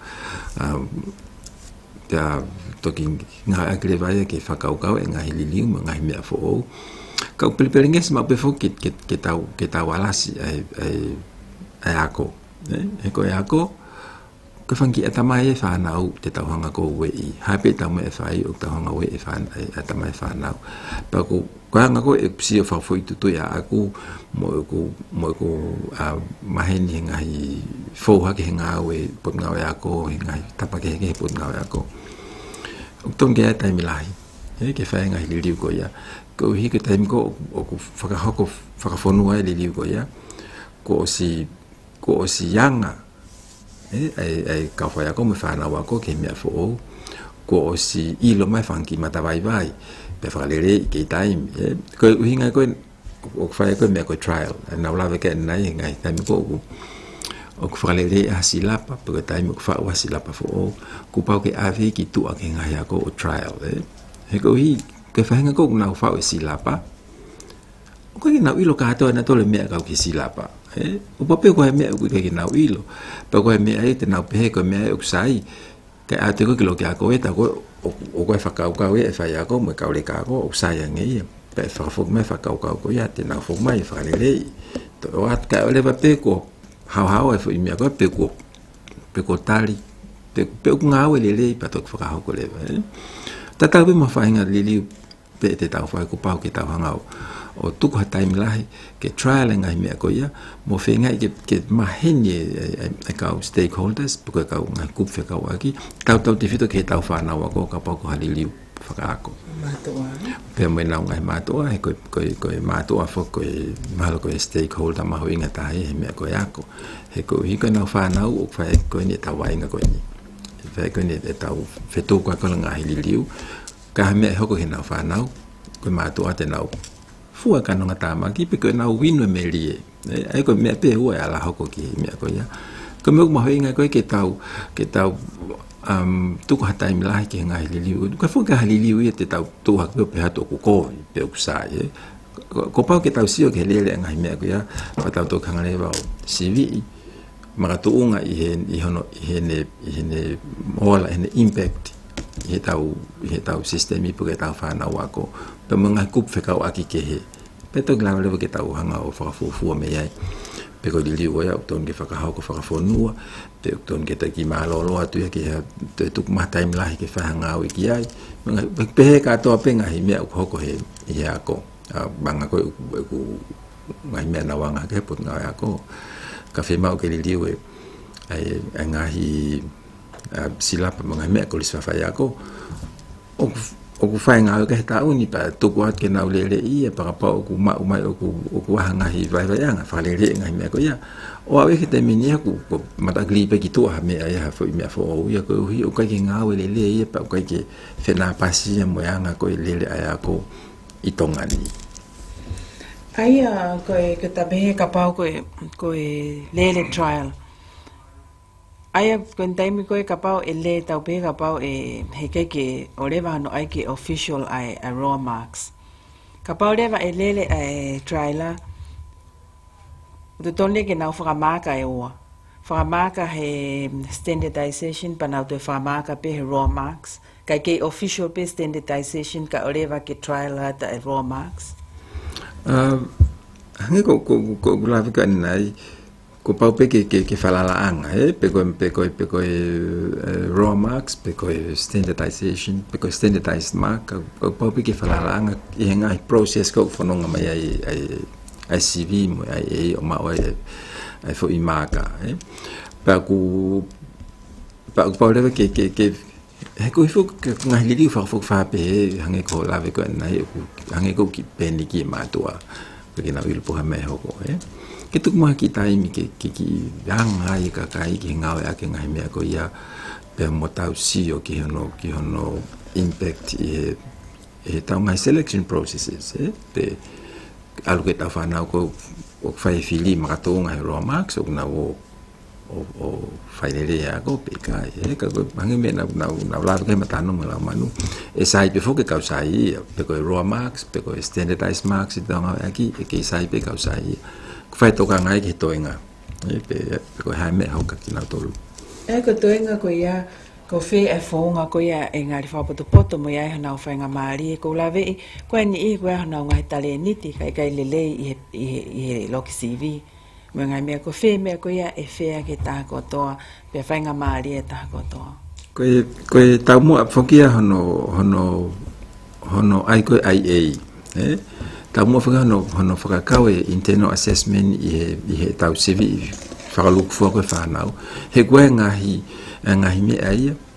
toki ngau akile vai ke whakaukau e ngai liliu ngai mea fo o kau pelipelinges ma pe fo ke tau alasi ai ako ko ako ko fangi atamai fa nau te tau hanga ko we ha pe tau me fa I o tau hanga we fa atamai fa nau pa ko hanga ko e psi fa fo tu ya aku mo ko maheni ngai fo ha ke nga we pot nga we ako ngai tapa ke pot nga we ako ukton ke tai milai ke fa ngai liu ko ya ko hi ke time ko o ku whakahoko whakafonua e liliu ko ia ko o si yanga ai ka whai ako me whanau ako ke mea fo ko o si ilo mai whanki matawai vai pe whakalere ke time ko hinga ko o whai ko mea ko trial na ulawe ke nai ngai time ko o ku whakalere a silapa pe ko time ko whau a silapa fo ku pau ke ave ki tu a ke ngai ako o trial he ko hi ke whainga ko na whau e silapa o ko ki nau ilo katoa na tole mea kau ki silapa o pape ko me ko ke nau ilo pa ko me ai te nau pe ko me o sai ke a te ko ki lo ke ko eta ko o ko fa ka e fa ya ko me ka le ka ko o sai ngai pe fa fo me fa ka ko ya te nau fo mai fa le to at ka le pape ko how e fo me ko pe ko tali pe ko ngau le pa to fa ko le tata be ma fa inga lili pe te tau fa ko pau ke tau hangau o tuku ha time lahi ke trial ngai mea ko ia mo whenga ke mahene e kau stakeholders puka kau ngai kup whekau aki tau te whito ke tau whanau ako ka pau ko haliliu whakaako pe mo nau ngai mātua he koe mātua fo koe mahalo koe stakeholder maho inga tahi he mea koe ako he koe hiko nau whanau o whae koe ni tau wainga koe ni whae koe ni e tau whetu koe koe ngai haliliu ka ha mea hoko he nau whanau koe mātua te nau fua kanonga tamaki pe ko na winu melie ai ko me pe hua ala hoko ki me ko ya ko me mo hinga ko ke tau tu ko hata imla ki ngai liliu ko fu ka liliu te tau tu ha ko pe hato ko pe ku sai ko pa ke tau sio ke lele ngai me ko ya pa tau to kanga le ba CV mara tu unga i hono i ne mola ene impact he tau sistemi po ke tau fa na wako pe mga kup fekau aki ke he peto glava le ke tau hanga o whakafuafua me ai pe ko dili o ya ton ke whakahau ko whakafonua pe ton ke taki malolo atu ya ke te tuk ma time lahi ke whahanga o iki ai pe he katoa penga hi mea hoko he i ako banga ko ngai mea na wanga ke pot ngai ako ka whemau ke dili o ai ngahi silapa mga mea ko liswa whai ako o ku whainga o ke ta uni pa tuku at ke nau lele i e para pa o ku mau mai o ku wahanga hi vai anga whalele ngai mea ko ia o awe ke te mini aku matakli pe ki tua mea ia fo i mea fo o ia ko hi o kai ke ngau lele i e pa o kai ke whena pasi e moeanga ko i lele ai ako i tongani Aia koe ke tabehe ka pau koe lele trial Aia koe taimi koe ka pau e le tau pe ka pau e he ke o lewa no ai ke official ai a raw marks. Ka pau lewa e lele ai trailer. Tutonle ke nau whakamaka e oa. Whakamaka he standardization pa nau te whakamaka pe he raw marks. Kai ke official pe standardization ka o lewa ke trial hata e raw marks. Hangi ko lawe ka nai ko pau pe ke whalalaanga pe ko raw marks pe ko standardization pe ko standardized mark ko pau pe ke whalalaanga i henga process ko whanonga mai ai CV mo ai o mao ai fo i maka pa ku pau lewe ke he ko ifo ngai lili fa pe hangi ko lawe ko nai hangi ko ki peni ki matua pe na wil po ha me hoko ke tuk maha ki taimi ke hanga i ka kai ki ngau e ake ngai mea ko ia pe mo tau sio ki hono impact e tau ngai selection processes pe alu ke tau whanau ko o whai whili makato ngai raw marks o na o whainere a ko pe kai ka ko hangi me na lawe kai matano mo lau manu e sai pe fo ke kau sai pe ko raw marks pe ko standardized marks i tau ngai aki e ke sai pe kau sai fai toka ngai ki toenga pe ko ha me ho ka kina tolu ko toenga ko ia ko fe e fonga ko ia e ngari fa poto mo ia na fainga mari ko lave ko ni i ko na ngai tale niti kai lele i loki CV mo ngai me ko fe me ko ia e fe ke ta ko toa pe fainga mari e ta ko toa ko ta mo fokia hono ai ko IA ta mo fanga no whakakau e internal assessment i he tau CV whakaluk fua koe whanau he koe ngahi me aia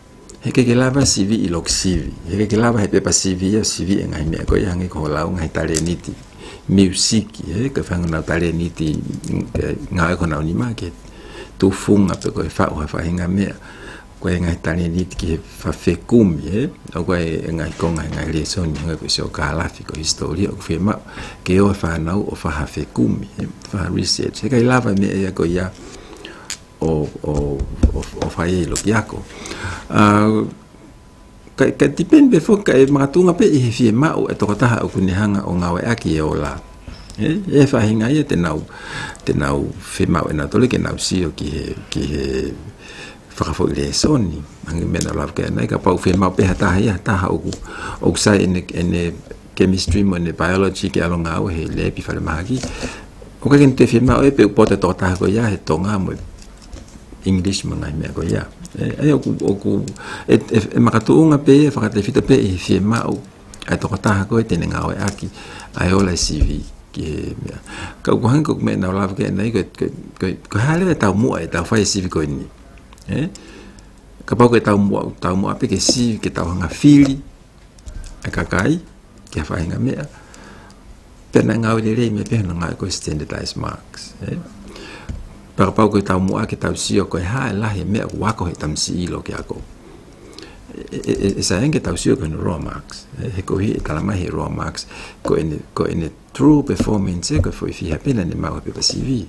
he ke lava CV I lok CV he ke lava he pepa CV CV ngai me ko yang ko lau ngai tale niti music he ke fanga na tale niti ngai ko na ni market tu funga pe ko fa hinga me ko ngai tale niti ki fa fe kumi he ko ngai ko ngai le son ngai ko so kala fi ko historia ko fe ma ke o fa na o fa ha fe kumi fa research he ke lava me ya ko ya o fai lo yako ka depende fo ka matunga pe I fie ma o to ta o kunihanga o ngawe aki o la e fa hinga ye te nau fe ma na to le ke nau si o ki fa fo le soni mangi mena la ka na ka pa fe ma pe ta ya ta o sai in chemistry mo ne biology ke alo ngawe he le pi fa le magi o ka te fe ma o pe po te to ta ko ya he tonga mo English mengai me ko ya oku makatuunga pe fakate fita pe fie mau ai to ta ko te nga aki ai ola CV ke ka ko han ko me na la ke nei ko hale ta mu ai ta fa CV ko ni ka pa ko ta mu ape ke CV ke ta nga fili aka kai ke fa nga me pe na nga le me pe na nga ko standardized marks Para pau ko tau mua ke tau sio ko ha la he me wa ko tam si lo ke ako. Sa en ke tau sio ko no raw marks. He ko hi tala mai he raw marks ko in true performance ko foi fi hapena ni ma pe CV.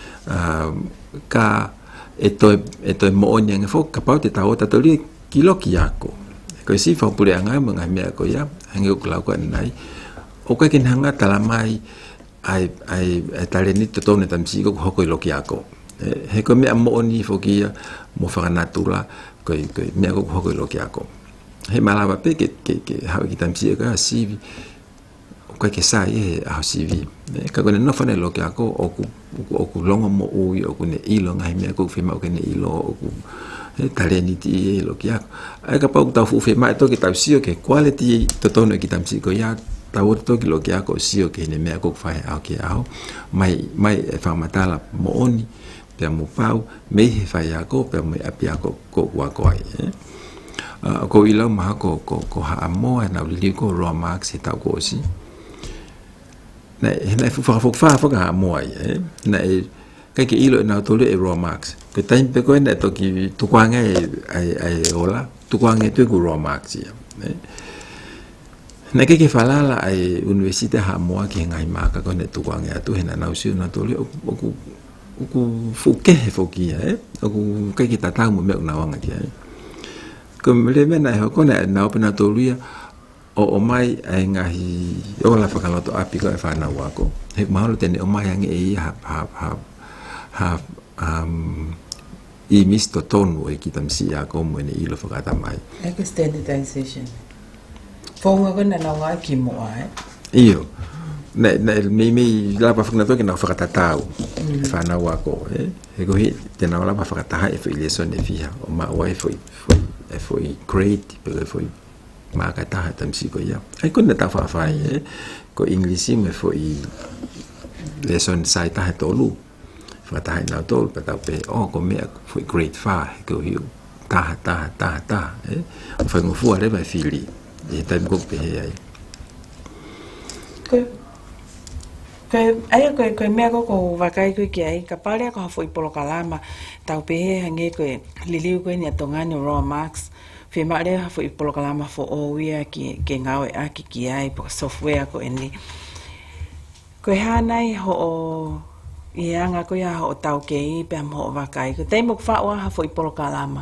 Ka eto mo onya nge fo ka pau te tau ta toli kilo ki ako. Ko si fa pule anga mo nga me ko ya hangi ko la ko nai. O ka ken hanga tala mai ai taleni to tone tam si ko hoko lo ki ako. He ko me mo oni fo ki mo fa natura ko me ko hoko lo ki ako. He malaba pe ke ha ki tam si ka CV ko ke sai a CV. Ka ko no fa ne lo ki ako oku longo mo o ku ne ilo ngai me ko fe ma ko ne ilo oku taleni ti lo ki ako. Ai ka pa ta fu fe ma to ki tam si ke quality to tone ki tam si ko ya tau to ki lo ki ako sio ke ne me ko fa a ki ao mai fa matala mo oni pe mo pau me he fa ya ko pe me apia ko wa ko ai ko ilo ma ko ha mo na li ko raw marks ta ko si na fa ka mo ai na ka ki ilo na to le raw marks ke tain pe ko na to ki tu kwa ngai ai ola tu kwa ngai tu ko raw marks ya na ke falala ai universite ha mo ki ngai ma ka ko ne tu kwa ngai tu hena na usi na to le ku fu ke fo ki ku ke ki ta ta mo me na wanga ki ko le me na ho ko na opena to ria o mai ai ngai o la fa ka to api ko fa na wa ko he ma lo tene o mai ngai ha I misto tonu e ki tam si ya ko mo ne I lo fa ka ta mai e ke standardization fonga ko na nga ki mo ai io na me la pa funa to ke na fa ta tau fa na wa ko e ko hi te na la pa fa ta e foi lesson de fia o ma wa foi great pe foi ma ka ta tam si ko ya ai ko na ta fa ko english me foi lesson sai ta to lu fa ta na to pa ta pe o ko me foi great fa ko hi ta fa ngo fu ale ba fili e tam ko pe ai ko me ko vakai ko ki ai ka pare ko foi polo kalama tau pe hange ko liliu ko ni atonga ni raw marks fe mare foi polo kalama fo o wia ki ngawe aki ki ai po software ko eni ko hanai ho ianga ko ya ho tau ke I pe mo vakai ko te mo fa wa foi polo kalama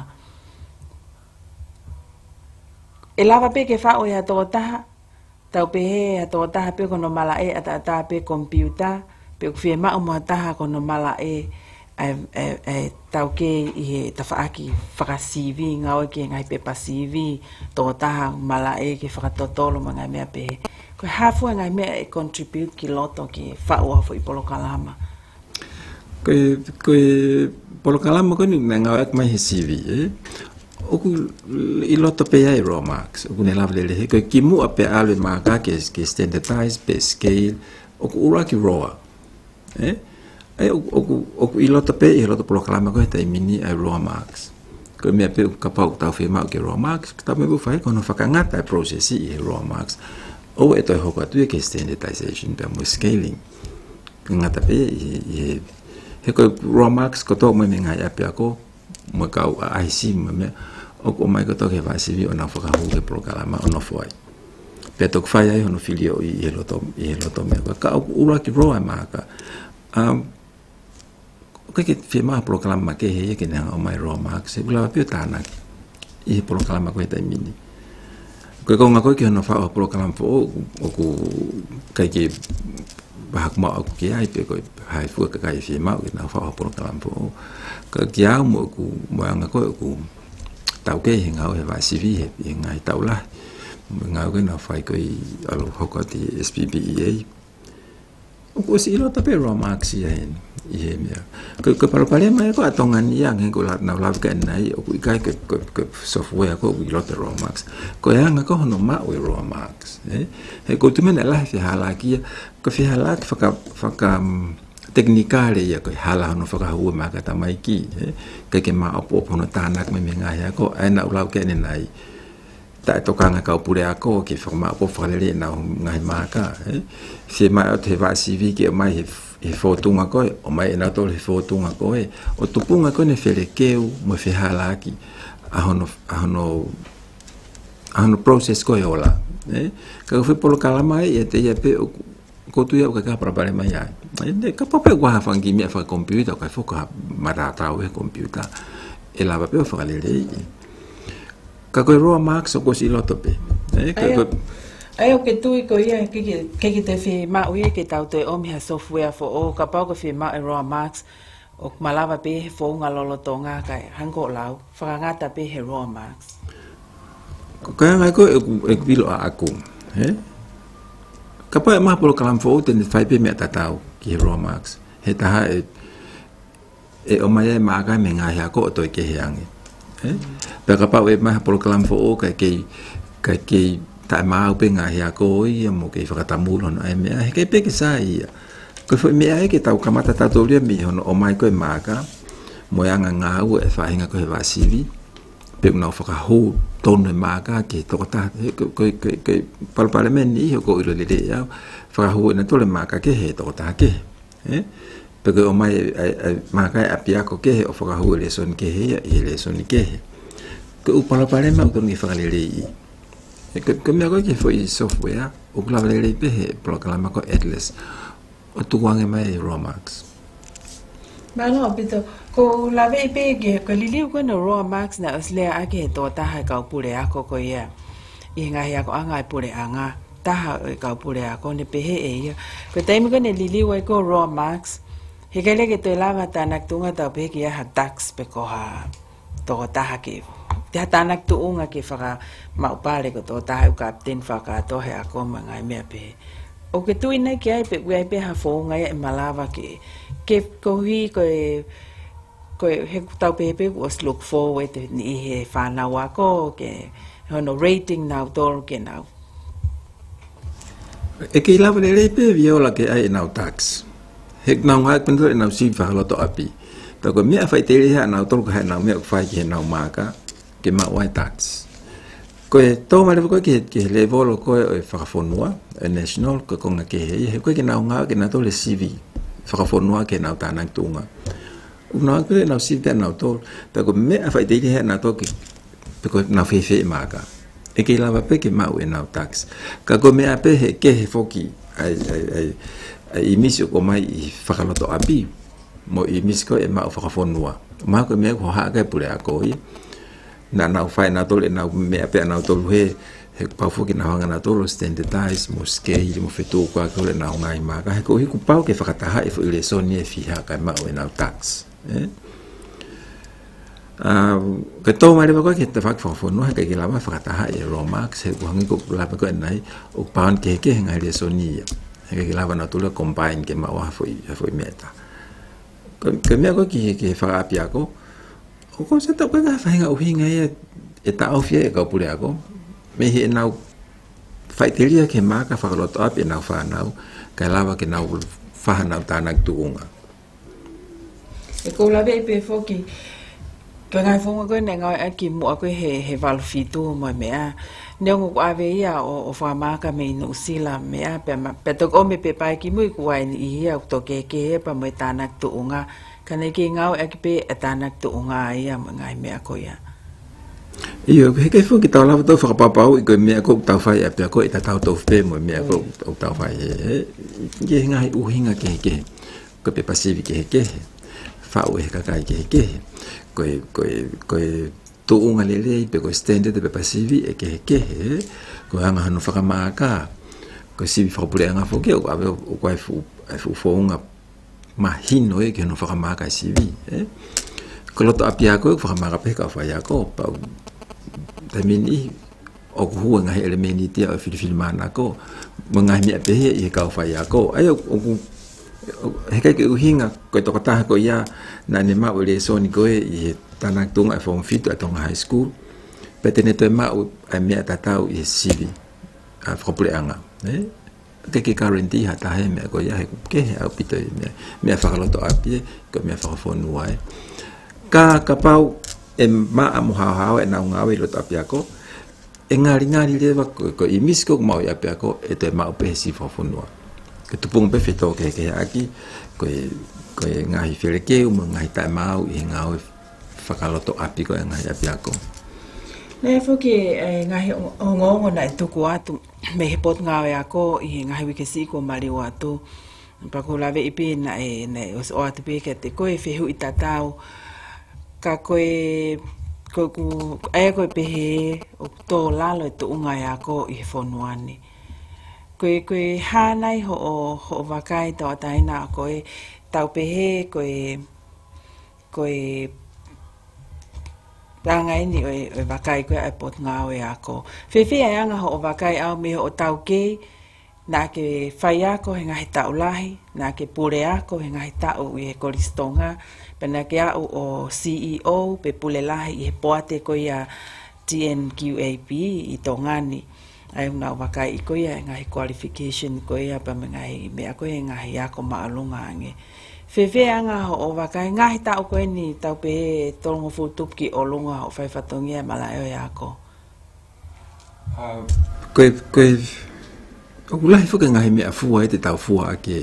e lava pe ke fa o ya to ta tau pe he to ta pe ko no mala e ata pe computer pe fie ma mo ta ko no mala e tau ke I ta fa aki fa CV nga o ke ngai pe pa CV to ta mala e ke fa to tolo nga me pe ko hafu nga me contribute ki loto ki fa o foi polo kalama ko polo kalama ko ni nga ak mai CV oku I loto pe ai raw marks oku ne lavle le ko kimu ape ale marka ke standardized pe scale oku ura ki raw oku I loto pe I loto proclama ko ta mini ai raw marks ko me pe ka pau tau fe mau ke raw marks ta me bu fai kono whakangata e processi e raw marks o e toi hoko atu ke standardization pe mo scaling ngata pe he ko raw marks ko to me ngai ape ako mo ka IC me o mai ko to ke va sivi ona whaka hu ke programa ona foi pe to fai ai ono filio i loto me ka ura ki raw marka ke firma programa ke he ke na o mai raw marks e bula pe tana i programa ko eta mini ko ko ngako ke no fa programa fo o ku kai ke bahak ma ku ke ai pe ko hai fu ka kai firma ke na fa programa fo ka kia mo ku mo ngako ku tau ke ngau he va cv he ngai tau la ngau ke na fa ko i alo hokati SPBEA o si lo tape raw marks ya ye mia ko pare mai ko atongan yang ko la na la ka nai o ku kai ke software ko wi lo raw marks ko yang ko no ma we raw marks he ko tumen la fi halaki ko fi halak faka teknikale ya ko hala no faka hu ma ka ta mai ki ke ma opo no tanak me nga ya ko ai na la ka ni nai ta tokanga ka pure ako ke forma po falele na ngai ma ka se ma te va civi ke mai e fotunga ko o mai na to le fotunga ko o tupunga ko ne fele keu mo fe halaki ahono process ko yola ka fe polo kala mai e te ya pe ko tu ya ka para bare mai ya ne ka pa pe gua fangi mi fa computer ka foka marata o computer e la va pe falele ka ko raw marks ko si lotope ai o ke tui ko ia ke te fi ma o ke tau te o mi ha software fo o ka pa ko fi ma raw marks o malava pe fo nga lolo tonga kai hango lau fa nga ta pe he raw marks ko ka nga ko e bilo aku ka pa ma polo kalam fo te ni fai pe me tatau ki raw marks he ta e o mai ma ga me nga ya ko to ke heangi pe ka pa we ma polo kalam fo o ka ke ta ma o pe nga ya ko i mo ke fa ta mulo no ai me ai ke pe ke sai ko foi me ai ke ta ka mata ta to mi hono o mai ko ma ka mo ya nga u e fa hinga ko va sivi pe no fa ka ho ton ma ka ke to ta ko pal parlament ni ko i le ya fa ho na to le ma ka ke he to ta ke pe ko mai ma ka apia ko ke o fa ho le son ke he le son ke ko pal parlament ko ni fa le que me hago que foi software o clave de IP programa ko Atlas o tu wange mai raw marks Malo pito ko la ve IP ke ko lili ko no raw marks na asle ake to ta ha ka pure ako ko ya inga ya ko anga pure anga ta ha ka pure ako ne pe he ko taimi ko ne lili wa ko raw marks he ke le ke to lava ta nak tunga ta pe ke ha tax pe ko ha to ta ha ke te tanak tu unga ke whaka maupare ko tō tahu kapten whaka tohe a koma ngai mea pe. O ke tui nei ki ai pe ui ai pe ha whonga e malawa ke kohi ko he tau pepe was look forward ni he whanau ako ke hono rating nau tōru ke nau. E ke ilawa le rei pe viola ke ai nau tax. Hek nau ngak pentu e nau si whakaloto api. Tako mea whai te reha nau tōru ka hai nau mea whai ki he nau maka. Ke mawai tax. Ko e tō mare ko ke le volo ko e whakafonua, e national, ko konga ke he ko ke nau ngā ke nā tō le CV, whakafonua ke nau tānang tūnga. Unā ko e nau CV te nau tō, pe ko mea whai te he nā tō ke, pe ko nau whewhe māka. E ke lawa pe ke mau e nau tax. Ka ko mea pe he ke he whoki, ai misi ko mai i whakaloto api, mo i misi ko e mau whakafonua. Mā ko mea ko haka e pure a ko i, na nau fai na tole na me pe na tolu he pa fo ki na hanga na tolo standardize mo scale mo fetu kwa ko le na ngai ma ka ko hi ku pau ke fakata ha e fo ile so ni fi ha ka ma o na tax ke to ma le ko ke te fak fo no ha ke la ma fakata ha e raw marks he ko hangi ko la ko nai o pan ke ngai le so ni he ke la na tolo combine ke ma wa fo meta ke me ko ki fa apia ko o ko se ta ko ga fa nga o hinga e ta o fie ka pure ako me he nau faiteria ke maka fa lo top e nau fa nau ka lava ke nau fa nau ta nak tuunga e ko la ve pe foki ngai fonga ko ne ngai aki mo ko he valfitu mo mea ne ngo aveia o fama ka me no sila mea pe to o me pe pa ki mo ku ai ni ia to ke pa mo tanak tu unga kana ki ngau aki pe tanak tu unga ia mo ngai mea ko ia Iyo ke fo ki tau lava to fa papau ko me ko tau fai a pe ko ita tau to fe mo me ko tau fai ke ngai u hinga ke ko pe pasivi ke fa o ka ke ko tu unga lele pe ko standard pe pasivi ke ko anga no fa maka ko si fa pule anga fo ke o ave o ko fu unga mahino ke no fa maka sivi ko loto apia ko fa maka pe ka fa ya ko pa tamini o ku nga elementi tia o filmana ko mga mi pe e ka fa ya ko ayo o heka ke uhinga ko to kata ko ya na ne ma ole so ni ko e tanak tung a form fit at high school petene to ma o mi tata o e sivi a propre anga ke currenti hata he me ko ya ke a pito me fa lo to apie ko me fa fo nuai ka pau e ma amuha e na nga we lo tapia ko e ngari le va ko i misko mo ya pe ko e te ma pe si fo funua ke tu pung pe feto ke aki ko ngai fere ke mo ngai ta mau i nga fa ka lo to api ko ngai ya pe ko le fo ke ngai ngo na tu ko atu me pot nga ya ko i ngai we ke si ko mari wa tu pa ko la ve ipi na e o atu pe ke te ko e fe hu itatau ka koe pehe o tō lalo e tō unga ya ko i whonuani. Koe hānai ho wakai tō ataina koe tau pehe koe rangaini o wakai koe ai pot ngāo e ako. Whewhia anga ho wakai au me o tau kei nā ke whai ako he ngahi tau lahi, nā ke pure ako he ngahi tau i he koristonga, pena ke au o CEO pe pule lahi i he poate ko ia TNQAP i tō ngani. Ai una wakai i ko ia ngahi qualification ko ia pa ngai mea ko ia ngahi ako maalunga ange. Whewhe anga ho o wakai ngahi tau koe ni tau pe tolongo futup ki o lunga o whaifatongia malaeo ia ako. Koe o lahi fuka ngahi mea fua e te tau fua ke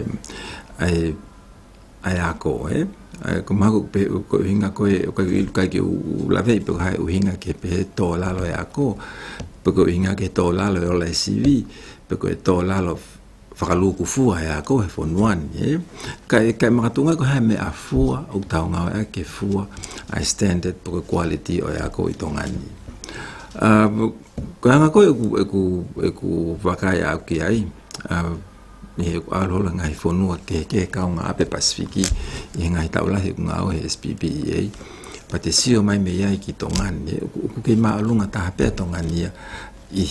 ai ako ko mago pe ko hinga ko ke u lave pe hai u hinga ke pe to la lo ya ko pe ko hinga ke to la lo la CV pe ko to la lo fakalu ku fu ya ko he fon one kai makatunga ko ha me a fu o taunga ke fu I standard pe quality o ya ko itongani ko hanga ko ku vakai a ki ai ni ko alo la ngai fonua ke ka nga pe Pasifiki i ngai taula he nga o SPPA pate sio mai me ia ki tongan ku ke ma lunga ta pe tongan ia i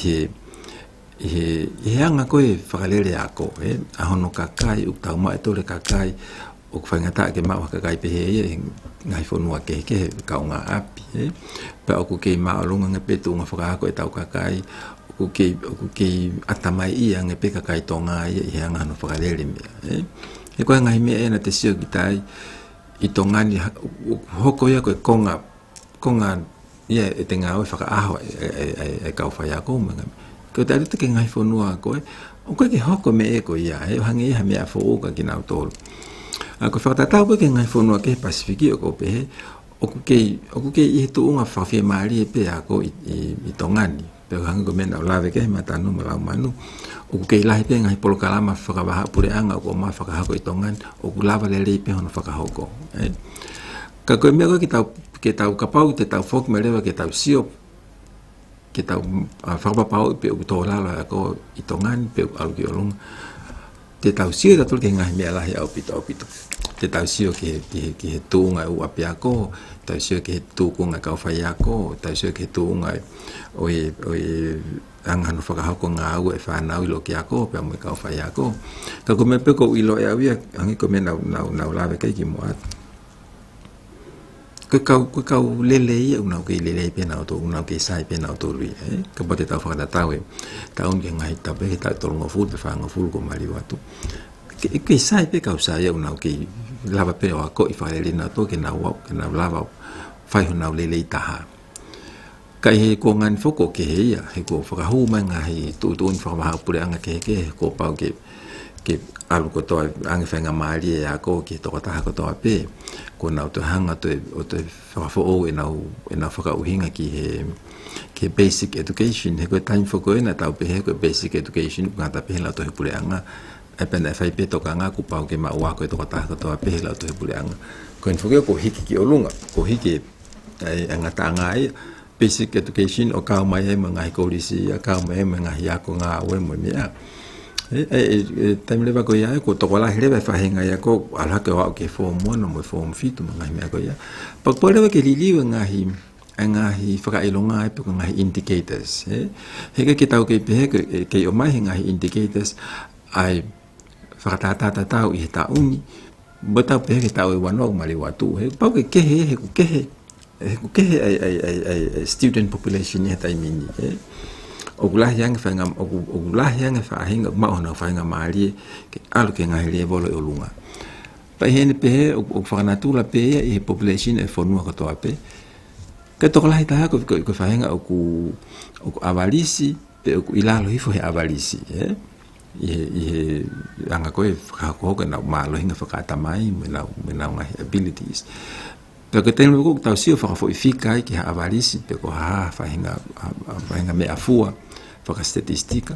he anga ko e fakalele ako a hono kakai u tau mai tole kakai o fanga ta ke ma kakai pe he ngai fonua ke ka nga api pa ku ke ma lunga ngape tu nga faka ko e tau kakai ku ke atamai ia nge peka kai tonga ia hanga no fakalele me e ko ngai me na te sio kitai i tonga ni hoko ia ko konga ia e tenga o faka aho e ka fa ya ko manga ko ta te ngai fonua ko o ko ke hoko me e ko ia e hangi ha me a fo ka kina tol a ko faka ta ko ke ngai fonua ke Pasifiki o ko pe o ku ke i tu unga fa fe mari pe a ko i tonga ni pero hanga ko mena lave ke mata no mala manu o ke lahi pe ngai polo kalama faka ba pure anga ko ma faka ko itongan o ku lava le le pe hono faka hoko ka ko me ko ke tau kapau te tau fok me lewa ke tau sio ke tau faka pau pe o to la ko itongan pe al ki olong te tau sio da tol ke ngai me lahi au pito te tau sio ke tu ngai u apia ko tau sio ke tu ko ngai ka fa ya ko tau sio ke tu ngai oi anga no faka hako nga au e fa na lo ki ako pe mo ka fa ya ko ka ko me pe ko ilo e avia angi ko me na lave kai ki mo at ka lele ia una ke lele pe na to una ke sai pe na to ri ka bote ta fa da tawe ta un ke ngai ta pe ta to ngo fu pe fa ngo fu ko mari watu ke sai pe ka usai una ke lava pe o ko i fa lele na to ke na wa ke na lava fai hona o lele taha kai he ko ngan foko ke he ya he ko fa hu manga he tu fa ma pure anga ke ko pa ke alu ko to anga fa nga mali ya ko ke to ta ko to pe ko na to hanga to fa fo o ina fa ka uhinga ki he ke basic education he ko time fo ko na ta pe he ko basic education nga ta pe la to pure anga e pena fa pe to kanga ku pa ke ma wa ko to ta ko to pe la to pure anga ko en fo ko hiki ki olunga ko hiki ai anga ta ngai basic education o ka mai e mga ikolisi ka mai mga ya ko nga we mo mia tamle ba ko ya ko to la hele fa hinga ya ko ala ke wa ke form 1 mo form 2 mga mia ko ya pa po le ke lili nga hi fa ka ilonga pe ko nga indicators he ke tau ke pe ke o mai nga indicators ai fa ta i ta uni bota pe ke tau e wano mali watu he pa ke he ai student population ya tai mini o gula yang fa ngam o gula yang fa hinga ma ona fa nga mali ke alu ke nga le bolo o lunga pa hen pe o fa na tu la pe e population e fonu ka to ape ke to la ita ko fa hinga o ku avalisi pe o ilalo hifo he avalisi e anga ko fa ko na malo hinga fa ka tamai me na abilities pero que tenho que estar se for eficaz que avalisi pe ko fa hinga me afua fa statistica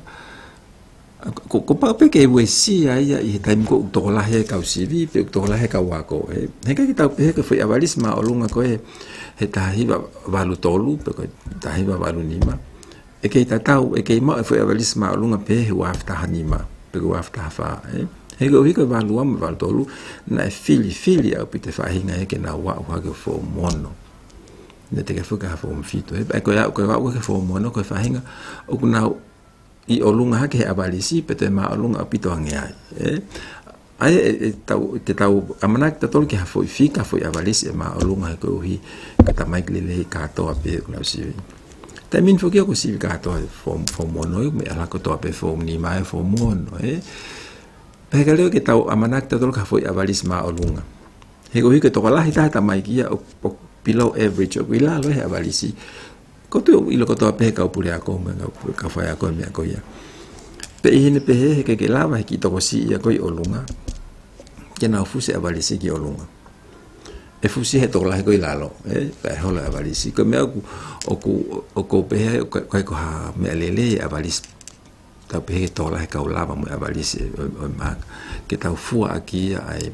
ko pa pe ke we si ai e time ko to la he ka usivi pe to la he ka wa ko he ka ta pe ke foi avalisi ma olunga ko he ta hiva valu tolu pe ko ta hiva valu nima e ke ta tau e ke ma foi avalisi ma olunga pe he wa afta hanima pe ko afta fa he go hika valu am valu tolu na fili au pite fa hinga e ke na wa ke fo mono ne te ke fo ka fo mfito e ko ya ko wa ke fo mono ko fa hinga o kuna i olunga ke avalisi pete ma olunga pito angai ai tau amanak ta tol ke fo fika fo avalisi ma olunga ko hi ka ta mai le ka to ape na si tamin fo ke ko si ka to fo mono me ala ko to ape fo ni mai fo mono Pega leo que tau amanak ta tol ka foi avalis ma olunga. Hego hi ke to la hita ta mai kia o below average o ila lo he avalisi. Ko tu ilo ko to pega o pure ako nga ka foi ako me ako ya. Pe hine pe he ke lava ki to si ya ko olunga. Ke na fusi avalisi ki olunga. E fusi he to la ko ila lo, pa hola avalisi ko me o ko pe ko ha me lele avalisi ta pe to la ka lava mo avalisi o ma ke ta fu aki ai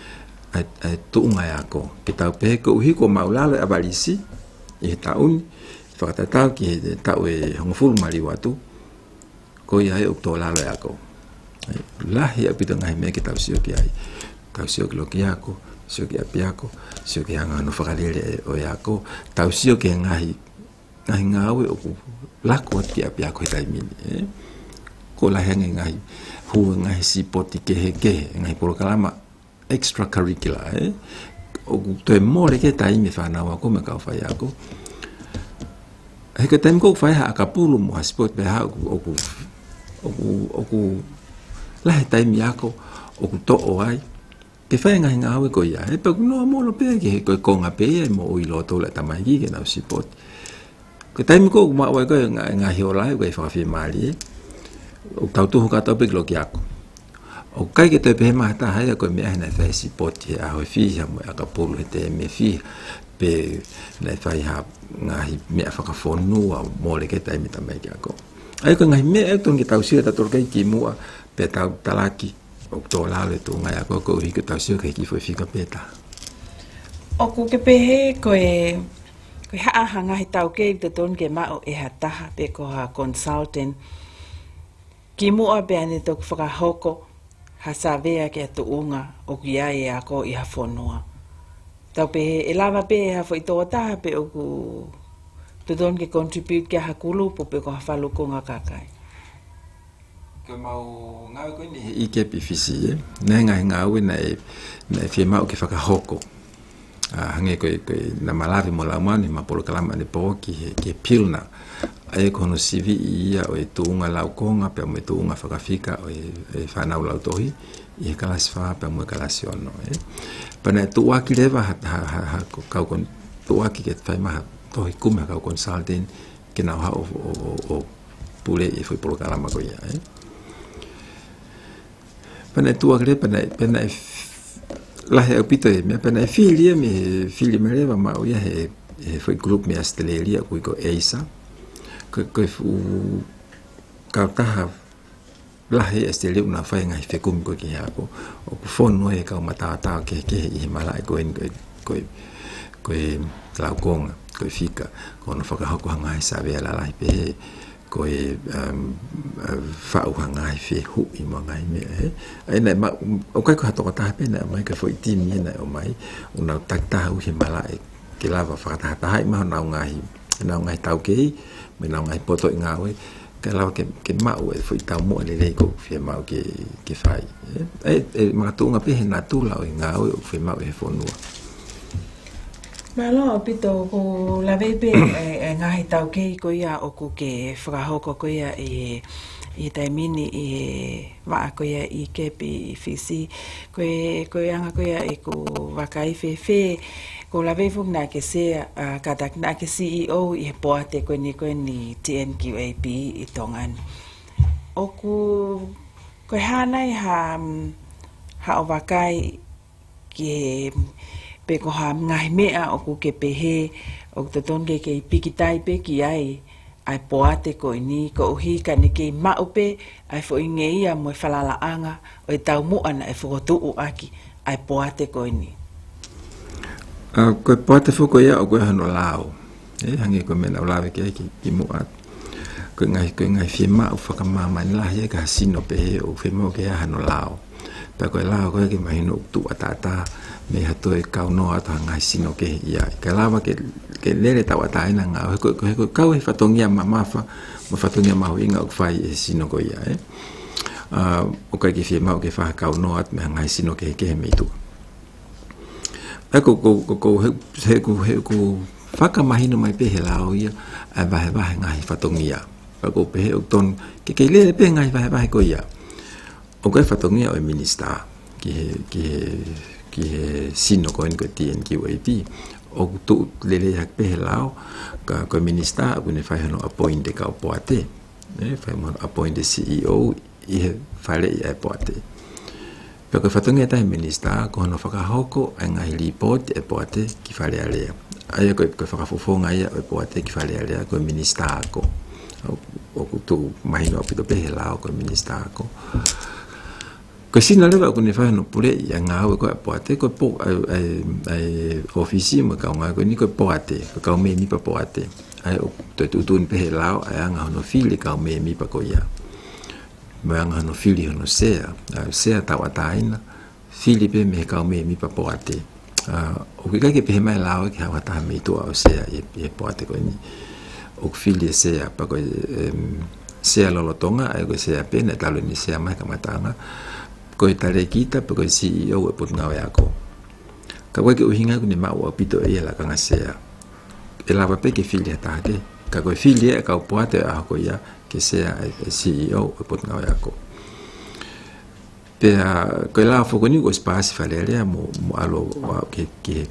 tu nga yako ke ta pe ko hi ko maulala avalisi e ta un fa ta ki ta we hong fu mali watu ko ya o to la yako la hi apita ngai me ke ta sio ki ai ta sio lo ki yako sio ki apiako sio ki anga no fa le o yako ta sio ki ngai ngawe o la ko ki apiako ta mini ko la henge ngai hu ngai si poti ke ngai programa extracurricular o to mo le ke tai me fa na wa ko me ka fa ya ko e ke tem ko fa ha ka pulu mo sport be ha o la tai mi ya ko o to o ai ke fa ngai ngawe ko ya e pe no mo lo pe ke ko nga pe mo i lo to la tamai ki ke na si pot ke tem ko ma wa ko ngai ho la ko fa fi mali o tau tu ka topic lo kiako o kai ke te pe ma ta ha ko me na fa si poti a ho fi ya mo ka polo te me fi pe na fa ya ngai me fa ka fonu a mo le ke tai me ta me kiako ai ko ngai me e ton ki tau si ta tor kai ki mu pe ta talaki o to la le tu ngai ko ko hi ke tau si ke ki fo fi ka peta o ku ke pe he ko ha hanga hi tau ke te ton ke ma o e ha ta pe ko ha consultant ki mua beane tok whakahoko ha sa vea ke atu unga o ki ai ako i ha whanua. Tau pe e lava pe ha fo i toa taha pe o ku tudon ke contribute ke ha kulupu pe ko ha whaluko ngā kakai. Ka mau ngau koe ni i ke pifisi ne ngai ngau na e fie mau ke whakahoko. Hange koe na malawi mo la mani ma polo kalama ni po ki ke pilna. Ai kono sivi ia o e tuunga lau konga pe mo e tuunga whakawhika o e whanau lau tohi i he kalasi wha pe mo e kalasi ono. Pana e tuua ki lewa kau kon tua ki ke fai maha toi kuma ka consulting ke na ha o pule e foi por kala ma ko ya pana tua gre pana la he pito me pana filia me leva ma o ya he foi grupo me asteleria ko eisa ko fu ka ta la he estele una fai ngai fe kum ko ki ha ko o fon no e ka mata ta ke I mala ko en ko la gonga ko fica kono faka hoko hanga sabe la la pe ko fa hanga fe hu I manga me ai na ma o kai ko to ta pe na mai ka foi tin ni na o mai una takta hu himala ke lava fa ta ta mai na ngai tau ke me na ngai poto ngawe ke lava ke mau e foi tau mo le ko fe mau ke fai ma tu nga pe na tu la ngawe o fe mau e fonua. Malo pito ko la bebe ngahi tau ke ko ia o ku ke whakahoko ko ia I taimini I waa ko ia I kepi fisi ko anga ko ia I ku wakai fe ko la bebe na ke se katak na ke CEO I poate ko ni TNQAP I tongan o ko hanai ha o wakai ke pe ko ha ngai mea o ku ke pehe o toton ke pikitai pe ki ai poate ko ni ko hi ka ni ke maupe ai fo ingei mo falala anga o tau mo ana fo tu o aki ai poate ko ni ko poate fo ko ya o ko hano lao hangi ko mena lao ke ki mo at ko ngai fi ma o fa ka mama ni la ye ka sino pe o fe mo ke hano lao pa ko lao ko ke mai no tu atata me hato e kau no ata ngai sino ke ia ka lava ke lele tawa ta ina nga ko kau e fatongia mama fatongia ma inga o fai e sino ko ia o ka ke fi ma ke fa kau no at me ngai sino ke me tu ko faka mahino mai pe helao ia va ngai fatongia ko pe o ton ke lele pe ngai va ko ia o ka fatongia o minister ki sino ko en ko TNQAP o tu lele hak pe lao ka minister ko ne fa no appoint ka poate fa mo appoint CEO I fale I poate pe ko fatonga ta minister ko no fa ka hoko anga report poate ki fale ale ai ko fa fofonga ia poate ki fale ale ko minister ko o tu mai no pito pe lao ko minister ko ko sina leva ko ne fa no pule ya nga ko poate ko po ai ofisi mo ka nga ko ni ko poate ko me mi pa poate ai o tu pe lao ai nga no fili ka me mi pa ko ya ma nga no fili no sea ta wataina fili pe me ka me mi pa poate o ke pe mai lao ki ha ta me to o sea e poate ko ni o fili sea pa ko sea lo tonga ai ko sea pe na talo ni sea mai ka matanga ko tare kita pe ko CEO e pot ngawe ako ka ko ke uhinga ku ni ma o pito e la ka ngasea e la pa pe ke filia ta ke ka ko filia ka o poate a ko ya ke sea CEO e pot ngawe ako pe ko la fo ko ni ko space fale le mo alo ke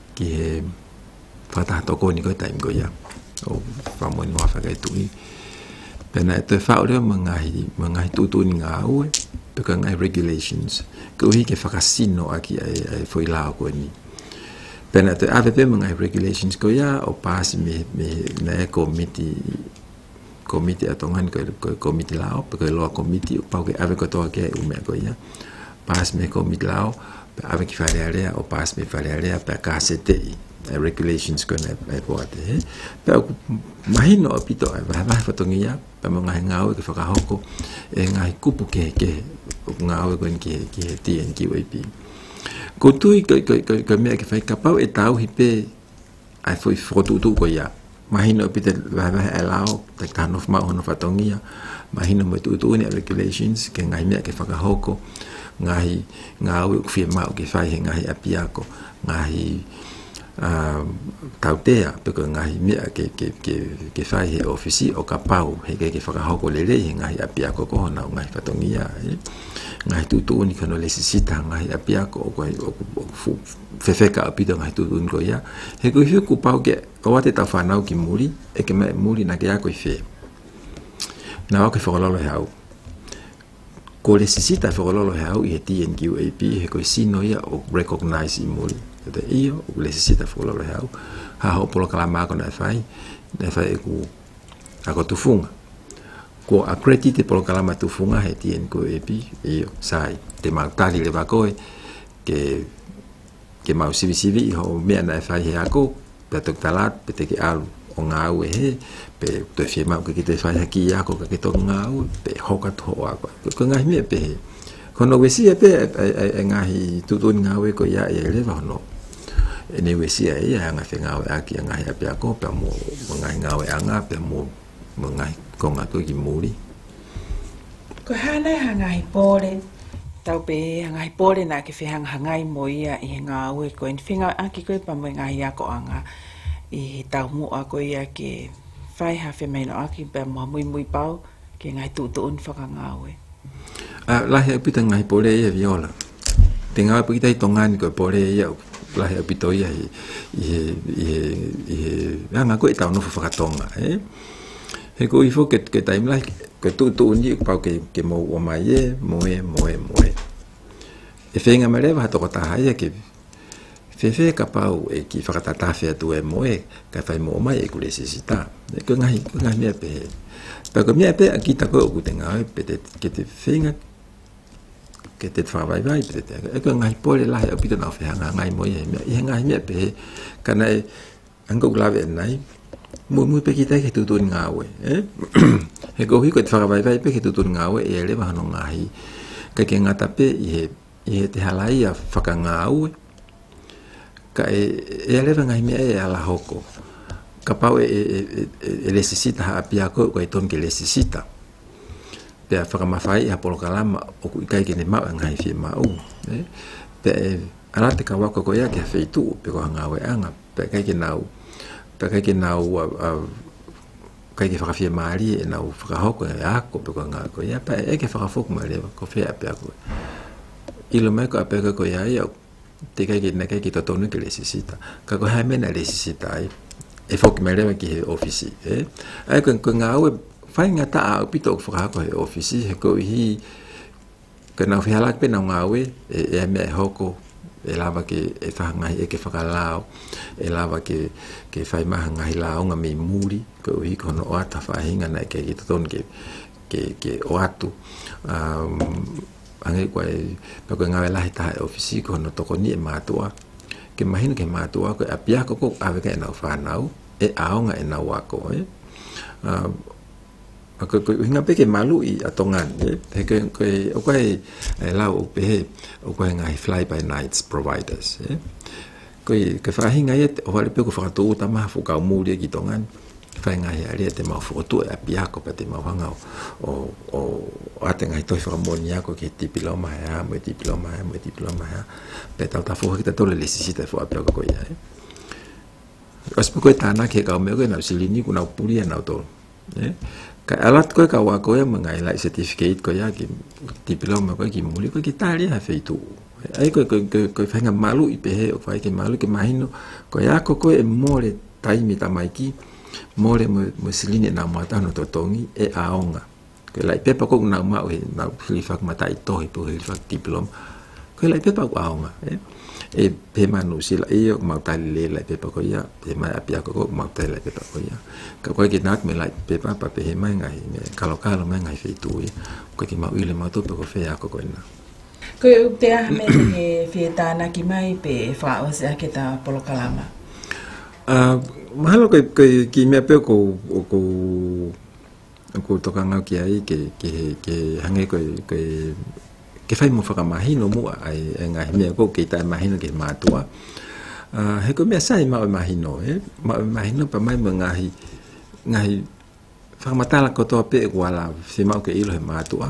fata to ko ni ko time ko ya o fa mo ni wa fa ka tu ni pe na te fa o le mangai tu ni nga o porque ngai regulations ko hi ke fakasino aki ai foi la ko ni pena te AVP ngai regulations ko ya o pas me na committee atongan ko committee lao porque lo committee pa ke ave ko to ke u me ko ya pas me committee lao ave ki fale area o pas me fale area pa KCT regulations ko na poate pe mahino pito va fatongia pa ngai ngau ke fakahoko ngai kupu ke ngau ko ke TNQAP ko tui ko me ke fai kapau e tau hipe ai foi foto tu ko ya mahino pite va allow the kind of ma ono fatongia mahino mo tu ni regulations ke ngai me ke fakahoko ngai ngau ku fi ma ke fai ngai apiako ngai tau tea pe ko ngai mea ke fai he ofisi o ka pau he ke whakahoko lele he ngai apia ko ko na ngai fatongia ngai tu ni kono le sisita ngai apia ko fefeka apito ngai tu ko ya he ko hi ku pau ke o te ta fanau ki muri e ke muri na ke ya ko fe na o ke whakalolo he au ko le sisita whakalolo he au i he TNQAP he ko sino ia o recognize i muri te io o le sisita whakalolo he au ha ho polo kalama ko na fai ku ako tufunga ko accredite polo kalama tufunga he TNQAP io sai te mautali le vakoe ke mau sivi ho mea na fai he ako pe tok talat pe te ke alu o ngau he pe to fie mau ke te fai haki ako ke to ngau pe hoka to ako ko ngai me pe kono wesi pe ngai tutun ngau ko ya le va no ene wesi ya nga fe ngau aki ngai pe ako pe mo ngai ngau anga pe mo ngai ko nga to ki muri ko hana ngai pole tau pe ngai pole na ke fe ngai mo ia I ngau ko en finga aki ko pa mo ngai ako anga I tau mo ako ia ke fai ha fe mai no aki pe mo mui pau ke ngai tu un whakangau e. Lahi apita ngai pole ia viola. Te ngau apita I tongani ko pole ia lahi apito ia nga ko I tau nofu whakatonga. He ko ifo ke taim lahi ke tu ni pau ke mo o mai e moe. E whenga marewa hatoko taha ia ke fefe ka pau e ki whakatata whea tu e moe ka whai mo mai e kule sisita e ko ngai mea pe pa ko mea pe a kita ko o te ngau pe ke te whenga ke te whawai pe te e ko ngai pole lahi au pita nao whea ngai moe e ngai mea pe kana e ango lawe nai mui pe kita ke tutun ngau he ko hiko te whawai pe ke tutun ngau e lewa hano ngai ka ke ngata pe I te halai a whakangau ka e lewa ngai mea e ala hoko ka pau e lesisita ha apia ko e ton ke lesisita pe a whakamawhai ha polo kalama o ku ikai ke ne mau ngai fie mau pe alate ka wako ko ia ke feitu pe ko ngau e anga pe kai ke nau kai ke whakawhia maari e nau whakahoko e ako pe ko ngau ko ia pe e ke whakafoku ma lewa ko whea apia ko ilo mai ko apia ko ia ia te kai ki totonu ke lesisita ka ko hai mena lesisita ai e foki mai lewa ki he ofisi ai ko ngau e whai ngata a pito whakako he ofisi he ko hi ka nau whihalak pe nau ngau e mea hoko e lava ke e whahangai e ke whakalao e lava ke whai maha ngai lao nga me muri ko hi kono o ata whahinga na ke ki totonu ke o atu angai kwa pa ko ngawe lahi taha e ofisi ko no toko ni e mātua ke mahino ke mātua ko apia ko ave ka e nau whanau e aonga e nau wako ko hinga pe ke malu I atongan he ko o kai lau o pe o kai ngai fly by nights providers ko ke whahinga o wale pe ko whakatu utama fuka umuri ki tongan whainga he aria te mau whukotu e apia ko pa te mau hanga o ate ngai toi whakamoni ako ke tipiloma hea, mo tipiloma hea, pe tau ta whuka ki ta tole lesisita whu apia ko ia Ospo koe tāna ke kau mea koe nau silini ku nau puri e nau tolu ka alat koe kau wako e mga ilai certificate koe ia ki tipiloma koe ki muli koe ki tāria ha wheitu ai koe whainga malu I pehe o whai ke malu ke mahino koe ako koe e more taimi tamaiki more mo silini na mata no totongi e aonga ko lai pepa ko na ma o na flifak mata I tohi po flifak diploma ko lai pepa ko aonga e pe manu sila e ma tali lai pepa ko ya pe ma apia ko ma tali lai pepa ko ya ka ko ke nak me lai pepa pa pe mai ngai me kalo mai ngai fitu ko ke ma ile ma to ko fe ako ko na ko te a me ke fietana ki mai pe fa o se ke ta polo kalama mahalo ki mea peo ko tokanga ki ai ke hange ke whai mo whakamahino mua ai ngai mea ko ke tai mahino ke mātua he ko mea sai mau mahino mahino pa mai mo ngahi whakamatala ko toa pe wala si mau ke ilo he mātua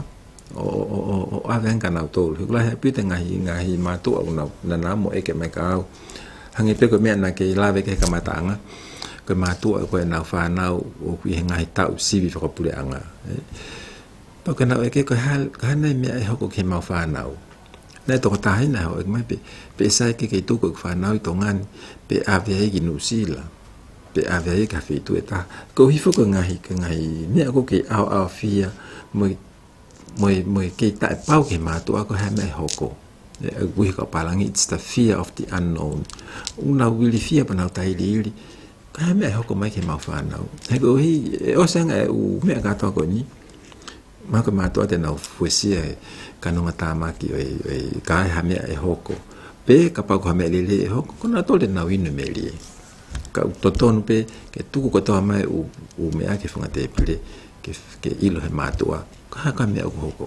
o avenga nau tolu he kula he pita ngahi mātua na namo eke mai ka au hangi pe ko me na ke lave ke kamatanga ko matua ko na fa na o ku ngai tau sivi ko pule anga pa ko na ke ko hal kana me ai ho ko ke ma fa na na to ta hai na o mai pe sai ke tu ko fa na to ngan pe avia ki nu sila pe avia ka fi tu eta ko hi fo ko ngai me ko ke au fia mo ke ta pau ke matua ko ha me ho ko we ka palangi it's the fear of the unknown una wili fear pa na tai li ka me ho ko mai ke ma fa na he ko hi o sanga u me ka to ko ni ma ko ma to te na fuesia ka no mata ma ki e ka ha me e ho ko pe ka pa ko me le ho ko na to le na winu me li ka to tonu pe ke tu ko to mai u me a ke funga te pile ke ilo he matua ka me ho ko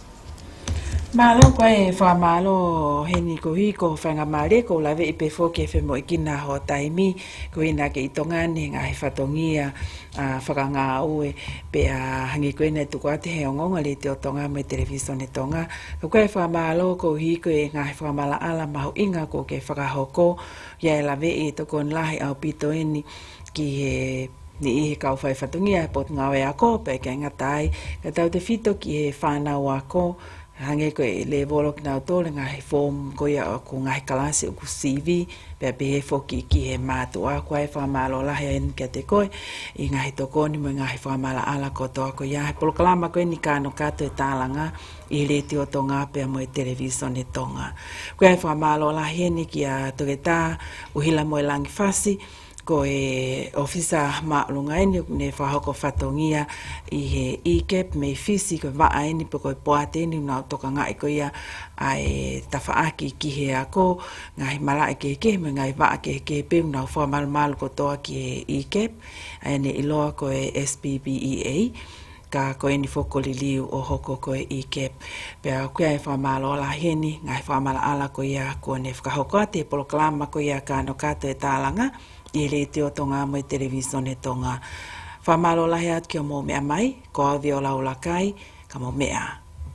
malo ko e fa malo he ni ko hi ko fa nga mare ko la ve pe fo ke fe mo ikina ho taimi ko ina ke itonga ni nga he fatongia fa nga o pe a hangi ko ina tu ko te he ngonga le te otonga me television e tonga ko e fa malo ko hi ko e nga fa mala ala ma inga ko ke fa ho ko ya la ve e to kon la au pito eni ki he ni e ka fa fatongia pot nga we ako pe ke nga tai ka tau te fito ki e fa na wa ko hange ko le volo na to le nga form ko ya ko nga kalase ku CV pe pe fo ki he mato a ko e fa malo la hen ke te ko i nga to ko ni nga fa mala ala ko to ko ya por klama ko ni ka no ka te talanga i le te o tonga pe mo television e tonga ko e fa malo la hen ki a to ta u hila mo lang fasi ko e ofisa ma lunga ne fa ko fatongia i he ikep me fisi ko va ai po ko poate ni na to nga ko ia ai tafaaki ki he ako ngai mala ke me ngai va ke pe na formal mal ko to ki ikep ane ilo ko e SPPEA ka ko ni fo ko li o hoko ko ikep pe ko ai fa malo la heni ngai fa mala ala ko ia ko ne fa hoko te proklama ko ia ka no ka te talanga i le te o tonga mo television e tonga. Whamalo lahi at kia mo mea mai, ko au vio laula kai, ka mo mea.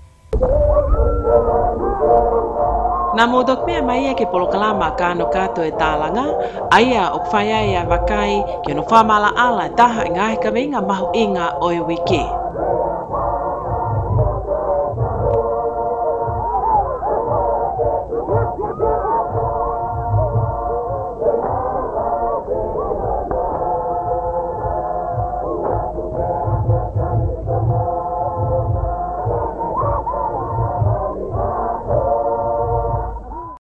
Nā mō dok mea mai e ke polokalama ka no kato e tālanga, aia o kwhaya e a wakai, kia no whamala ala taha i ngāhe ka venga mahu inga o e wiki.